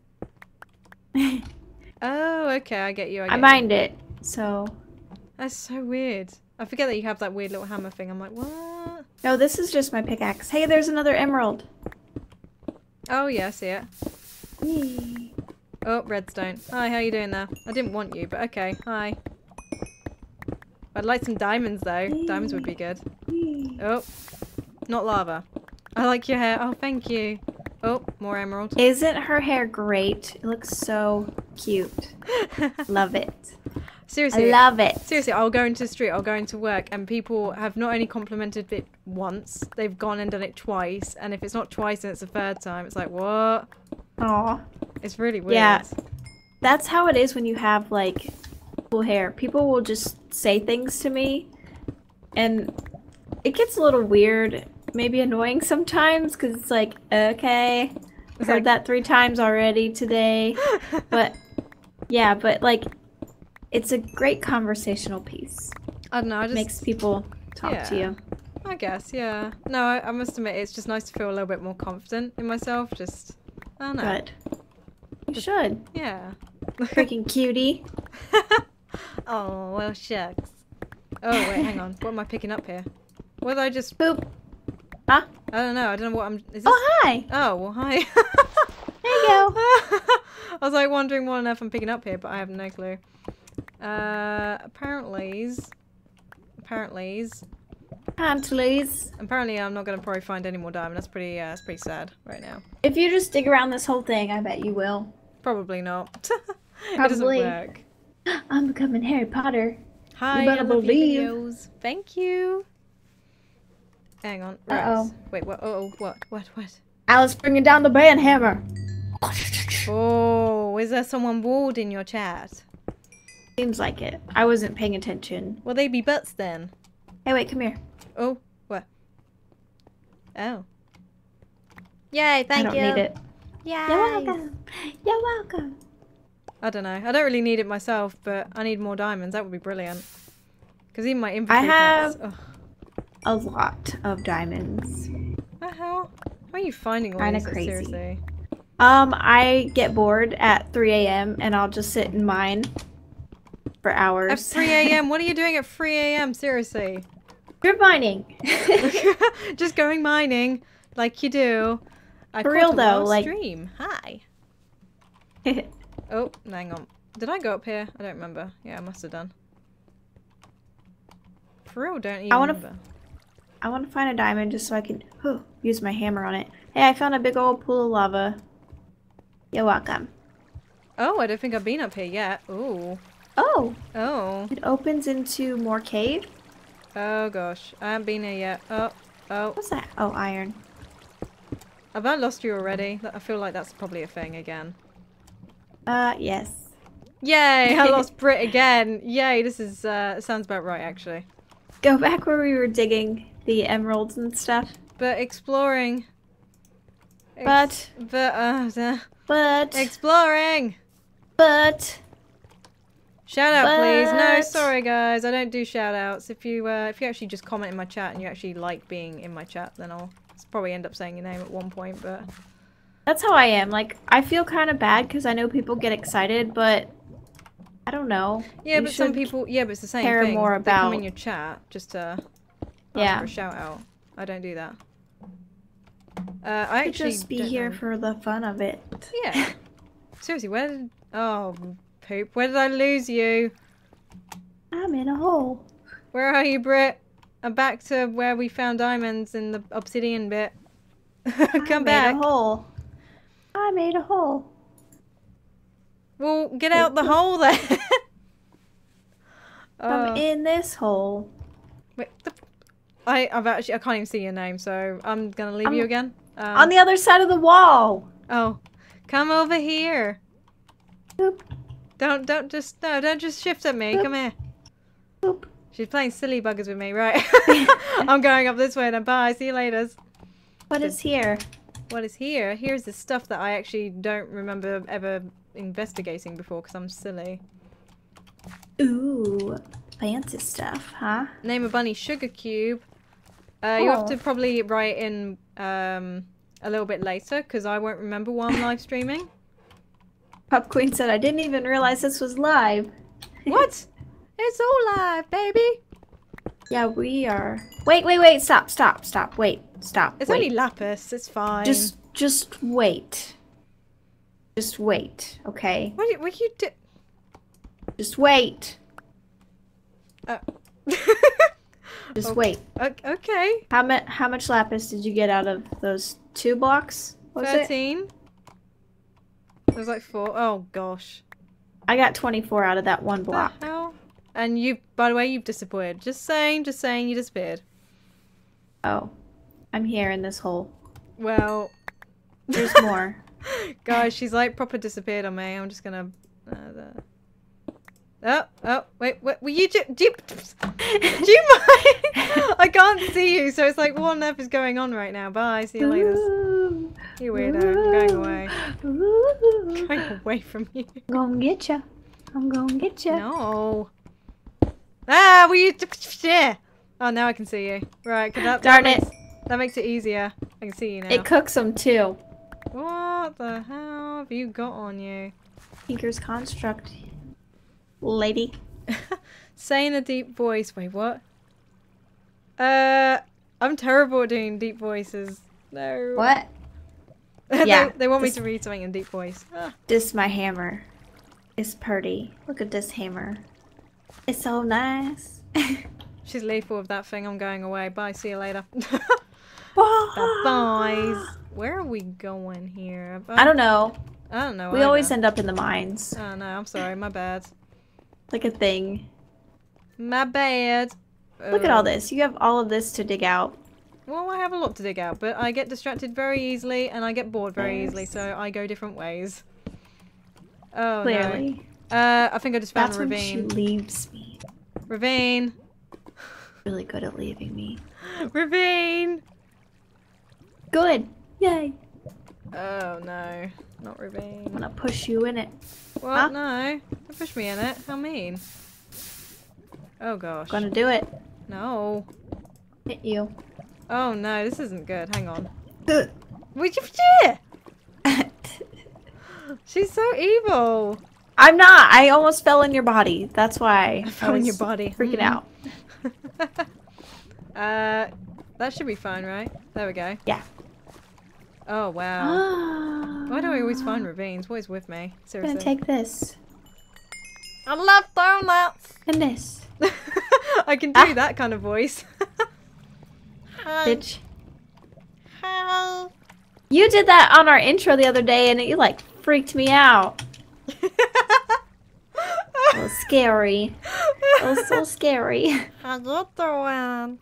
Oh, okay, I get you. I, get I you. mined it, so. That's so weird. I forget that you have that weird little hammer thing. I'm like, what? No, this is just my pickaxe. Hey, there's another emerald. Oh yeah, I see it. Yay. Oh, redstone. Hi, how you doing there? I didn't want you, but okay. Hi. I'd like some diamonds though. Diamonds would be good. Yay. Oh, not lava. I like your hair. Oh, thank you. Oh, more emerald. Isn't her hair great? It looks so cute. Love it. Seriously. I love it. Seriously, I'll go into the street, I'll go into work, and people have not only complimented it once, they've gone and done it twice, and if it's not twice and it's the third time, it's like, what? Aw. It's really weird. Yeah. That's how it is when you have, like, cool hair. People will just say things to me, and it gets a little weird, maybe annoying sometimes, because it's like, okay, I've heard like- that three times already today. But, yeah, but, like, it's a great conversational piece. I don't know, I just... Makes people talk to Yeah. you. I guess, yeah. No, I, I must admit, it's just nice to feel a little bit more confident in myself, just... Oh no. Good. You should. Yeah. Freaking cutie. Oh, well, shucks. Oh, wait, hang on. What am I picking up here? What did I just... Boop. Huh? I don't know. I don't know what I'm... Is this... Oh, hi. Oh, well, hi. There you go. I was like wondering what on earth I'm picking up here, but I have no clue. Uh, apparently... Apparently... Pantley's. Apparently I'm not going to probably find any more diamond. That's pretty, uh, that's pretty sad right now. If you just dig around this whole thing, I bet you will. Probably not. It Probably. doesn't work. I'm becoming Harry Potter. Hi, You better I love your believe. videos. Thank you. Hang on. Right. Uh-oh. Wait, what? Oh, what? What? What? Alice bringing down the band hammer. Oh, is there someone bored in your chat? Seems like it. I wasn't paying attention. Will they be butts then? Hey, wait, come here. Oh, what? Oh. Yay, thank I don't you. need it. Yay. You're welcome. You're welcome. I don't know. I don't really need it myself, but I need more diamonds. That would be brilliant. Because even my I inventory have parts- a lot of diamonds. What the hell? How are you finding all Kinda these? crazy. Seriously. Um, I get bored at three A M and I'll just sit and mine for hours. At three A M? What are you doing at three A M? Seriously. You're mining. Just going mining like you do. I For caught real a though, lost like- stream. Hi. Oh, hang on. Did I go up here? I don't remember. Yeah, I must have done. For real, don't even I wanna remember. I want to find a diamond just so I can whew, use my hammer on it. Hey, I found a big old pool of lava. You're welcome. Oh, I don't think I've been up here yet. Ooh. Oh, Oh. it opens into more cave? Oh gosh. I haven't been here yet. Oh. Oh. What's that? Oh, iron. Have I lost you already? I feel like that's probably a thing again. Uh, yes. Yay! I lost Brit again. Yay! This is uh sounds about right actually. Go back where we were digging the emeralds and stuff. But exploring. But, But uh, uh but, exploring. but, Shout out, please. No, But- sorry guys, I don't do shout outs. If you uh, if you actually just comment in my chat and you actually like being in my chat, then I'll probably end up saying your name at one point. But that's how I am. Like, I feel kind of bad because I know people get excited, but I don't know. yeah, You but some should people, yeah, but it's the same care thing. more They come in about- your chat just to ask Yeah. for a shout out. I don't do that. Uh, I could actually just be don't here know. for the fun of it. Yeah. Seriously, where did oh poop? Where did I lose you? I'm in a hole. Where are you, Brit? I'm back to where we found diamonds in the obsidian bit. I Come made back. a hole. I made a hole. Well, get out the hole then. I'm Oh, in this hole. wait, the, I, I've actually, I can't even see your name, so I'm gonna leave I'm you again. Um, On the other side of the wall. oh, come over here. Boop, Don't, don't just, no, don't just shift at me. Boop. Come here. boop. She's playing silly buggers with me, right? I'm going up this way then. Bye. See you later. What is here? What is here? Here's the stuff that I actually don't remember ever investigating before because I'm silly. Ooh, fancy stuff, huh? Name a bunny sugar cube. Uh, you have Oh. to probably write in um, a little bit later because I won't remember while I'm live streaming. Pop Queen said, I didn't even realize this was live. What? It's all live, baby. Yeah, we are. Wait, wait, wait. Stop, stop, stop. Wait, stop. It's wait. only lapis. It's fine. Just, just wait. Just wait, okay? What? do- What you do? Just wait. Uh. Just Okay. wait. O- okay. How much? How much lapis did you get out of those two blocks? Was it? Thirteen. There's like four. Oh gosh. I got twenty-four out of that one What block. the hell? And you, by the way, you've disappeared. Just saying, just saying, you disappeared. Oh, I'm here in this hole. Well, There's more. guys, she's like proper disappeared on me. I'm just gonna. Uh, the... Oh, oh, wait, wait, were you do, do you, do you mind? I can't see you, so it's like, what on earth is going on right now? Bye, see you later. Ooh, You weirdo, I'm going away. ooh. Going away from you. I'm gonna get ya. I'm gonna get ya. No. Ah, were you? Yeah. Oh, now I can see you. Right, 'cause that, Darn that it. Makes, that makes it easier. I can see you now. It cooks them too. What the hell have you got on you? Tinker's construct. Lady. Say in a deep voice. Wait, what? Uh, I'm terrible at doing deep voices. No. What? they, Yeah, they want me this- to read something in deep voice. Ah. This my hammer. It's pretty. Look at this hammer. It's so nice. She's lethal with that thing. I'm going away. Bye. See you later. Bye. Bye. Where are we going here? I don't know. I don't know. We either. always end up in the mines. Oh no, I'm sorry. My bad. Like a thing. My bad. Look at all Um, this. You have all of this to dig out. Well, I have a lot to dig out, but I get distracted very easily and I get bored very Yes. easily, so I go different ways. Oh Clearly. no. Uh, I think I just found That's a when she ravine. leaves me. Ravine. Really good at leaving me. Ravine. Good. Yay. Oh no, not ravine. I'm gonna push you in it. What? Huh? No. Don't push me in it. How mean. Oh gosh. Gonna do it. No. Hit you. Oh no, this isn't good. Hang on. Ugh. Would you She's so evil. I'm not. I almost fell in your body. That's why I fell in your was body. Freaking Mm. out. uh, that should be fine, right? There we go. Yeah. Oh wow. Why do I always find ravines? What is with me? I'm Seriously. gonna take this I love donuts. and this, I can do Ah. that kind of voice. Hi. bitch. Hi. You did that on our intro the other day, and it like freaked me out. It was scary. It was so scary. How you doing?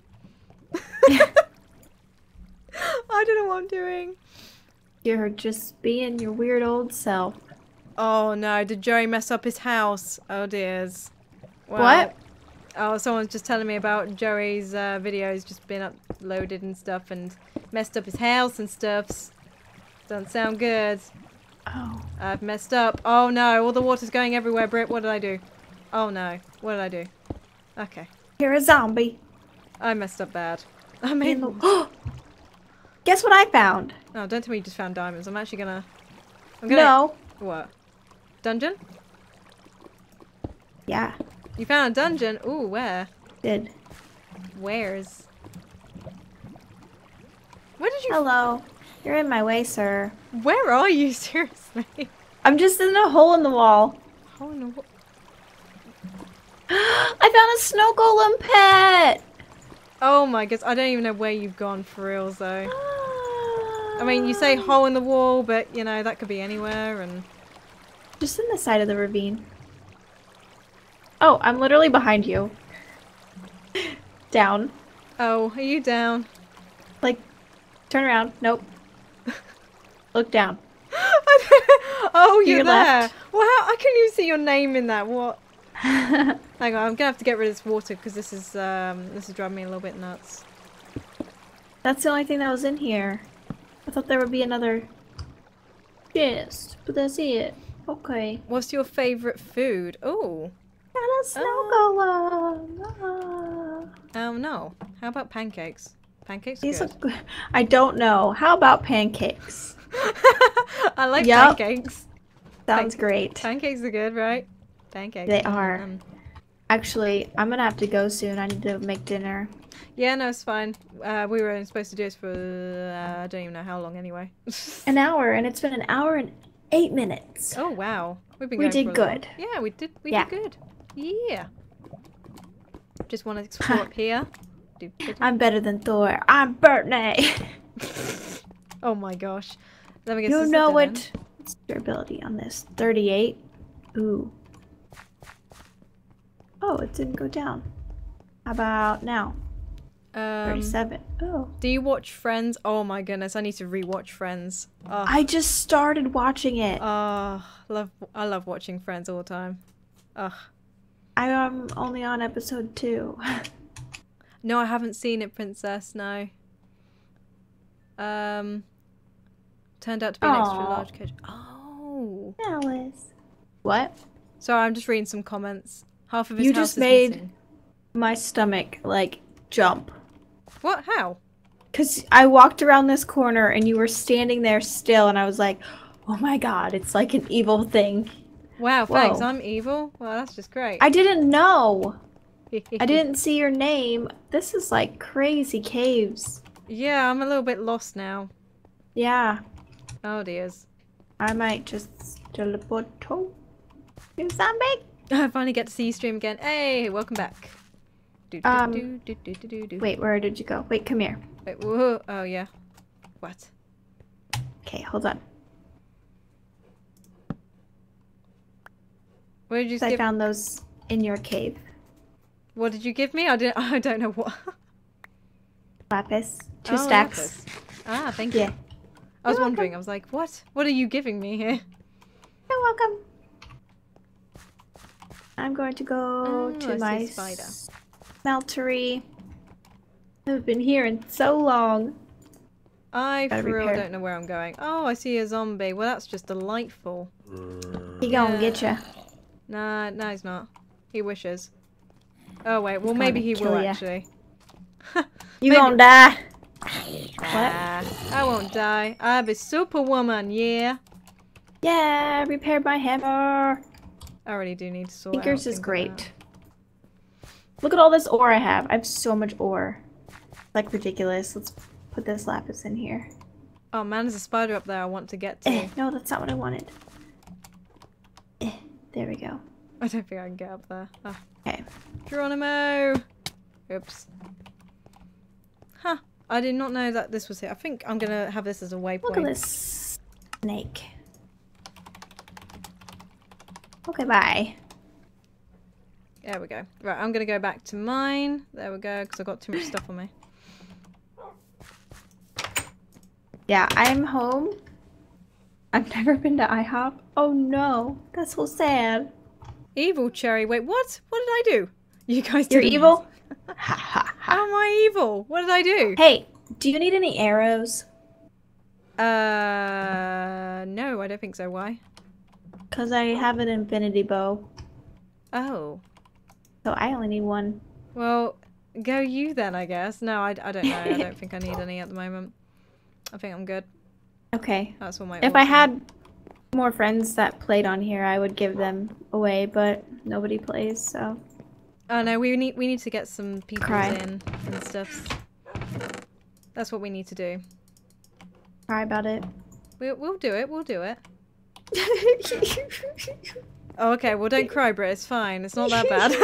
I don't know what I'm doing. You're just being your weird old self. Oh no, did Joey mess up his house? Oh dears. Well, What? Oh, someone's just telling me about Joey's uh, videos just been uploaded and stuff and messed up his house and stuffs. Doesn't sound good. Oh. I've messed up. Oh no, all the water's going everywhere, Britt. What did I do? Oh no, what did I do? Okay. You're a zombie. I messed up bad. I In mean, the- Guess what I found? oh, don't tell me you just found diamonds. I'm actually gonna... I'm gonna... No. What? Dungeon? Yeah. You found a dungeon? Ooh, where? Did. Where's? Where did you... Hello. You're in my way, sir. Where are you, seriously? I'm just in a hole in the wall. Oh no. I found a snow golem pet. Oh my gosh, I don't even know where you've gone for reals though. I mean, you say hole in the wall, but you know, that could be anywhere and... Just in the side of the ravine. Oh, I'm literally behind you. Down. Oh, are you down? Like, turn around. Nope. Look down. Oh, you're your there. left. Well, how, I couldn't even see your name in that. What? Hang on, I'm gonna have to get rid of this water because this is um this is driving me a little bit nuts. That's the only thing that was in here. I thought there would be another chest, but that's it. Okay. What's your favorite food? Oh, Got a snow golem. Ah. um, no. How about pancakes? Pancakes are These good. look good. I don't know. How about pancakes? I like Yup. pancakes. Sounds great. Pancakes are good, right? Pancakes. They are. Um, Actually, I'm gonna have to go soon. I need to make dinner. yeah, no, it's fine. Uh, we were supposed to do this for uh, I don't even know how long anyway. An hour, and it's been an hour and eight minutes. Oh wow, we've been. We going did for a little good. while. Yeah, we did. We Yeah. did good. Yeah. Just want to explore up here. Do- do- do. I'm better than Thor. I'm Brittany. Oh my gosh. Let me get You this know up then. what? What's your ability on this? thirty-eight. Ooh. Oh, it didn't go down. How about now? Um, thirty-seven. Oh. do you watch Friends? Oh my goodness, I need to rewatch Friends. Oh, I just started watching it. oh, love. I love watching Friends all the time. Ugh. I am only on episode two. No, I haven't seen it, Princess. No. Um. Turned out to be an extra Aw. large coach. Oh. Alice. What? Sorry, I'm just reading some comments. Half of his You house just is made- missing. My stomach, like, jump. What? How? because I walked around this corner and you were standing there still, and I was like, oh my god, it's like an evil thing. Wow, thanks. Whoa. I'm evil. Well, that's just great. I didn't know. I didn't see your name. This is like crazy caves. Yeah, I'm a little bit lost now. Yeah. Oh dears. I might just teleport to do something. I finally get to see you stream again. Hey, welcome back. Do, do, Um, do, do, do, do, do, do. Wait, where did you go? Wait, come here. Wait, whoa. Oh yeah. What? Okay, hold on. What did you I give? found those in your cave. What did you give me? I didn't. I don't know what. Lapis. Two Oh, stacks. lapis. Ah, thank Yeah. you. I was You're wondering. welcome. I was like, what? What are you giving me here? You're welcome. I'm going to go Oh, to I see my a spider. smeltery. I've been here in so long. I Gotta for real repair. don't know where I'm going. Oh, I see a zombie. Well, that's just delightful. He gonna get Yeah. ya. Nah, no, he's not. He wishes. Oh wait, well He's maybe gonna he kill will ya. actually. You Maybe- gonna die. Ah, I won't die. I'll be superwoman, yeah. Yeah, repaired my hammer. I really do need to sort out Tinkers is things like great. that. Look at all this ore I have. I have so much ore. Like ridiculous. Let's put this lapis in here. Oh man, there's a spider up there I want to get to. Eh, no, that's not what I wanted. Eh, there we go. I don't think I can get up there. Ah. Okay. Geronimo! Oops. Huh. I did not know that this was here. I think I'm gonna have this as a waypoint. Look at this snake. Okay, bye. There we go. Right, I'm gonna go back to mine. There we go, because I've got too much stuff on me. Yeah, I'm home. I've never been to IHOP. Oh no, that's so sad. Evil Cherry. Wait, what? What did I do? You guys You're didn't- evil? Ha ha How ha. am I evil? What did I do? Hey, do you need any arrows? Uh, no, I don't think so. Why? Because I have an infinity bow. Oh. So I only need one. Well, go you then, I guess. No, I, I don't know. I don't think I need any at the moment. I think I'm good. Okay. That's all my If I ores are. had more friends that played on here, I would give them away, but nobody plays, so. Oh no, we need we need to get some people Cry. in and stuff. That's what we need to do. Cry about it. We'll we'll do it. We'll do it. Oh, okay. Well, don't cry, Britt. It's fine. It's not that bad.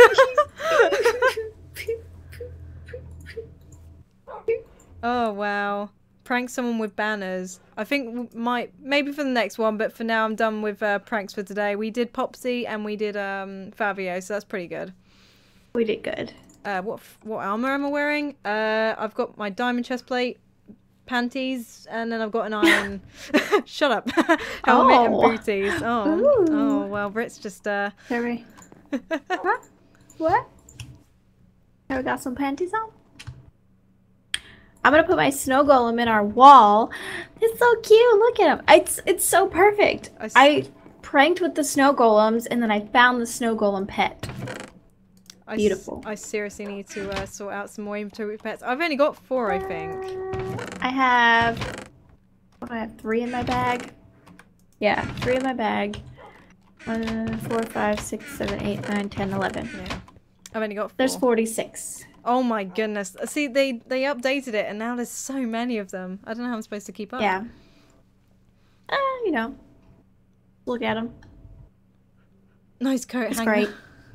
Oh wow. Prank someone with banners. I think w- might maybe for the next one, but for now I'm done with uh, pranks for today. We did Popsy and we did um Fabio, so that's pretty good. We did good. Uh, what f- what armor am I wearing? Uh, I've got my diamond chest plate, panties, and then I've got an iron. Shut up. Helmet Oh. and booties. Oh, Ooh. oh well, Brit's just uh. Sorry. Huh? What? Have we got some panties on? I'm gonna put my snow golem in our wall. It's so cute. Look at him. It's it's so perfect. I s- I pranked with the snow golems, and then I found the snow golem pet. I s- Beautiful. I seriously need to uh, sort out some more inventory pets. I've only got four, I think. I have. What do I have? Three in my bag. Yeah, three in my bag. One, four, five, six, seven, eight, nine, ten, eleven. Yeah, I've only got four. There's forty-six. Oh my goodness! See, they they updated it, and now there's so many of them. I don't know how I'm supposed to keep up. Yeah. Uh, you know. Look at them. Nice coat It's hanger. great.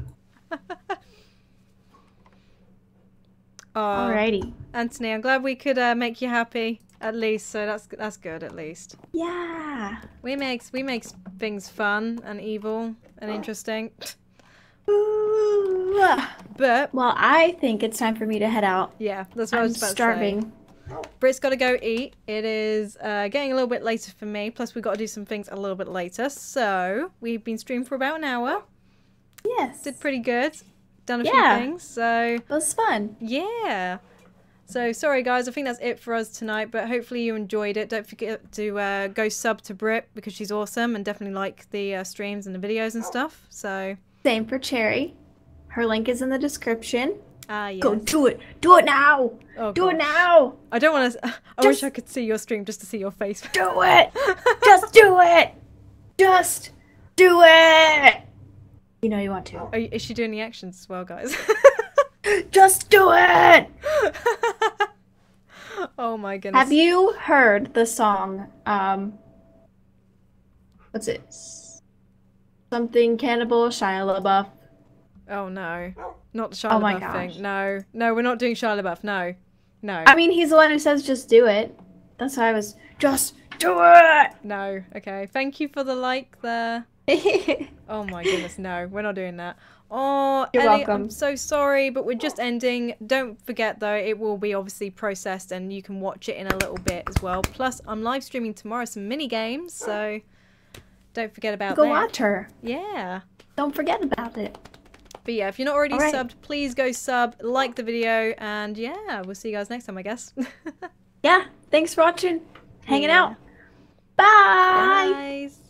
Oh, Alrighty. Anthony, I'm glad we could uh, make you happy at least. So that's that's good at least. Yeah. We makes we makes things fun and evil and interesting. Ooh. But Well, I think it's time for me to head out. yeah, that's what I I'm was about starving. to say. Brit's got to go eat. It is uh, getting a little bit later for me. Plus, we've got to do some things a little bit later. So we've been streaming for about an hour. Yes. Did pretty good. Done a Yeah. few things. So It was fun. yeah. So sorry guys, I think that's it for us tonight, but hopefully you enjoyed it. Don't forget to uh, go sub to Brit because she's awesome and definitely like the uh, streams and the videos and stuff. So Same for Cherry. Her link is in the description. Ah, yes. Go do it. Do it now. Oh, do it gosh. now. I don't want to. I Just- wish I could see your stream just to see your face. Do it. Just do it. Just do it. You know you want to. Are you, is she doing the actions as well, guys? Just do it. Oh my goodness. Have you heard the song? Um, what's it? Something Cannibal Shia LaBeouf. Oh no, not the Shia Oh my LaBeouf gosh. thing. No, no, we're not doing Shia LaBeouf. No, no, I mean, he's the one who says just do it. That's why I was just do it. no. Okay, thank you for the like there. Oh my goodness, no, we're not doing that. Oh, You're Ellie, welcome. I'm so sorry, but we're just ending. Don't forget though, it will be obviously processed and you can watch it in a little bit as well. Plus, I'm live streaming tomorrow some mini games, so don't forget about Go that. watch her. Yeah. Don't forget about it. But yeah, if you're not already All right. subbed, please go sub, like the video, and yeah, we'll see you guys next time, I guess. Yeah. Thanking for watching. Hanging Yeah. out. Bye. Guys.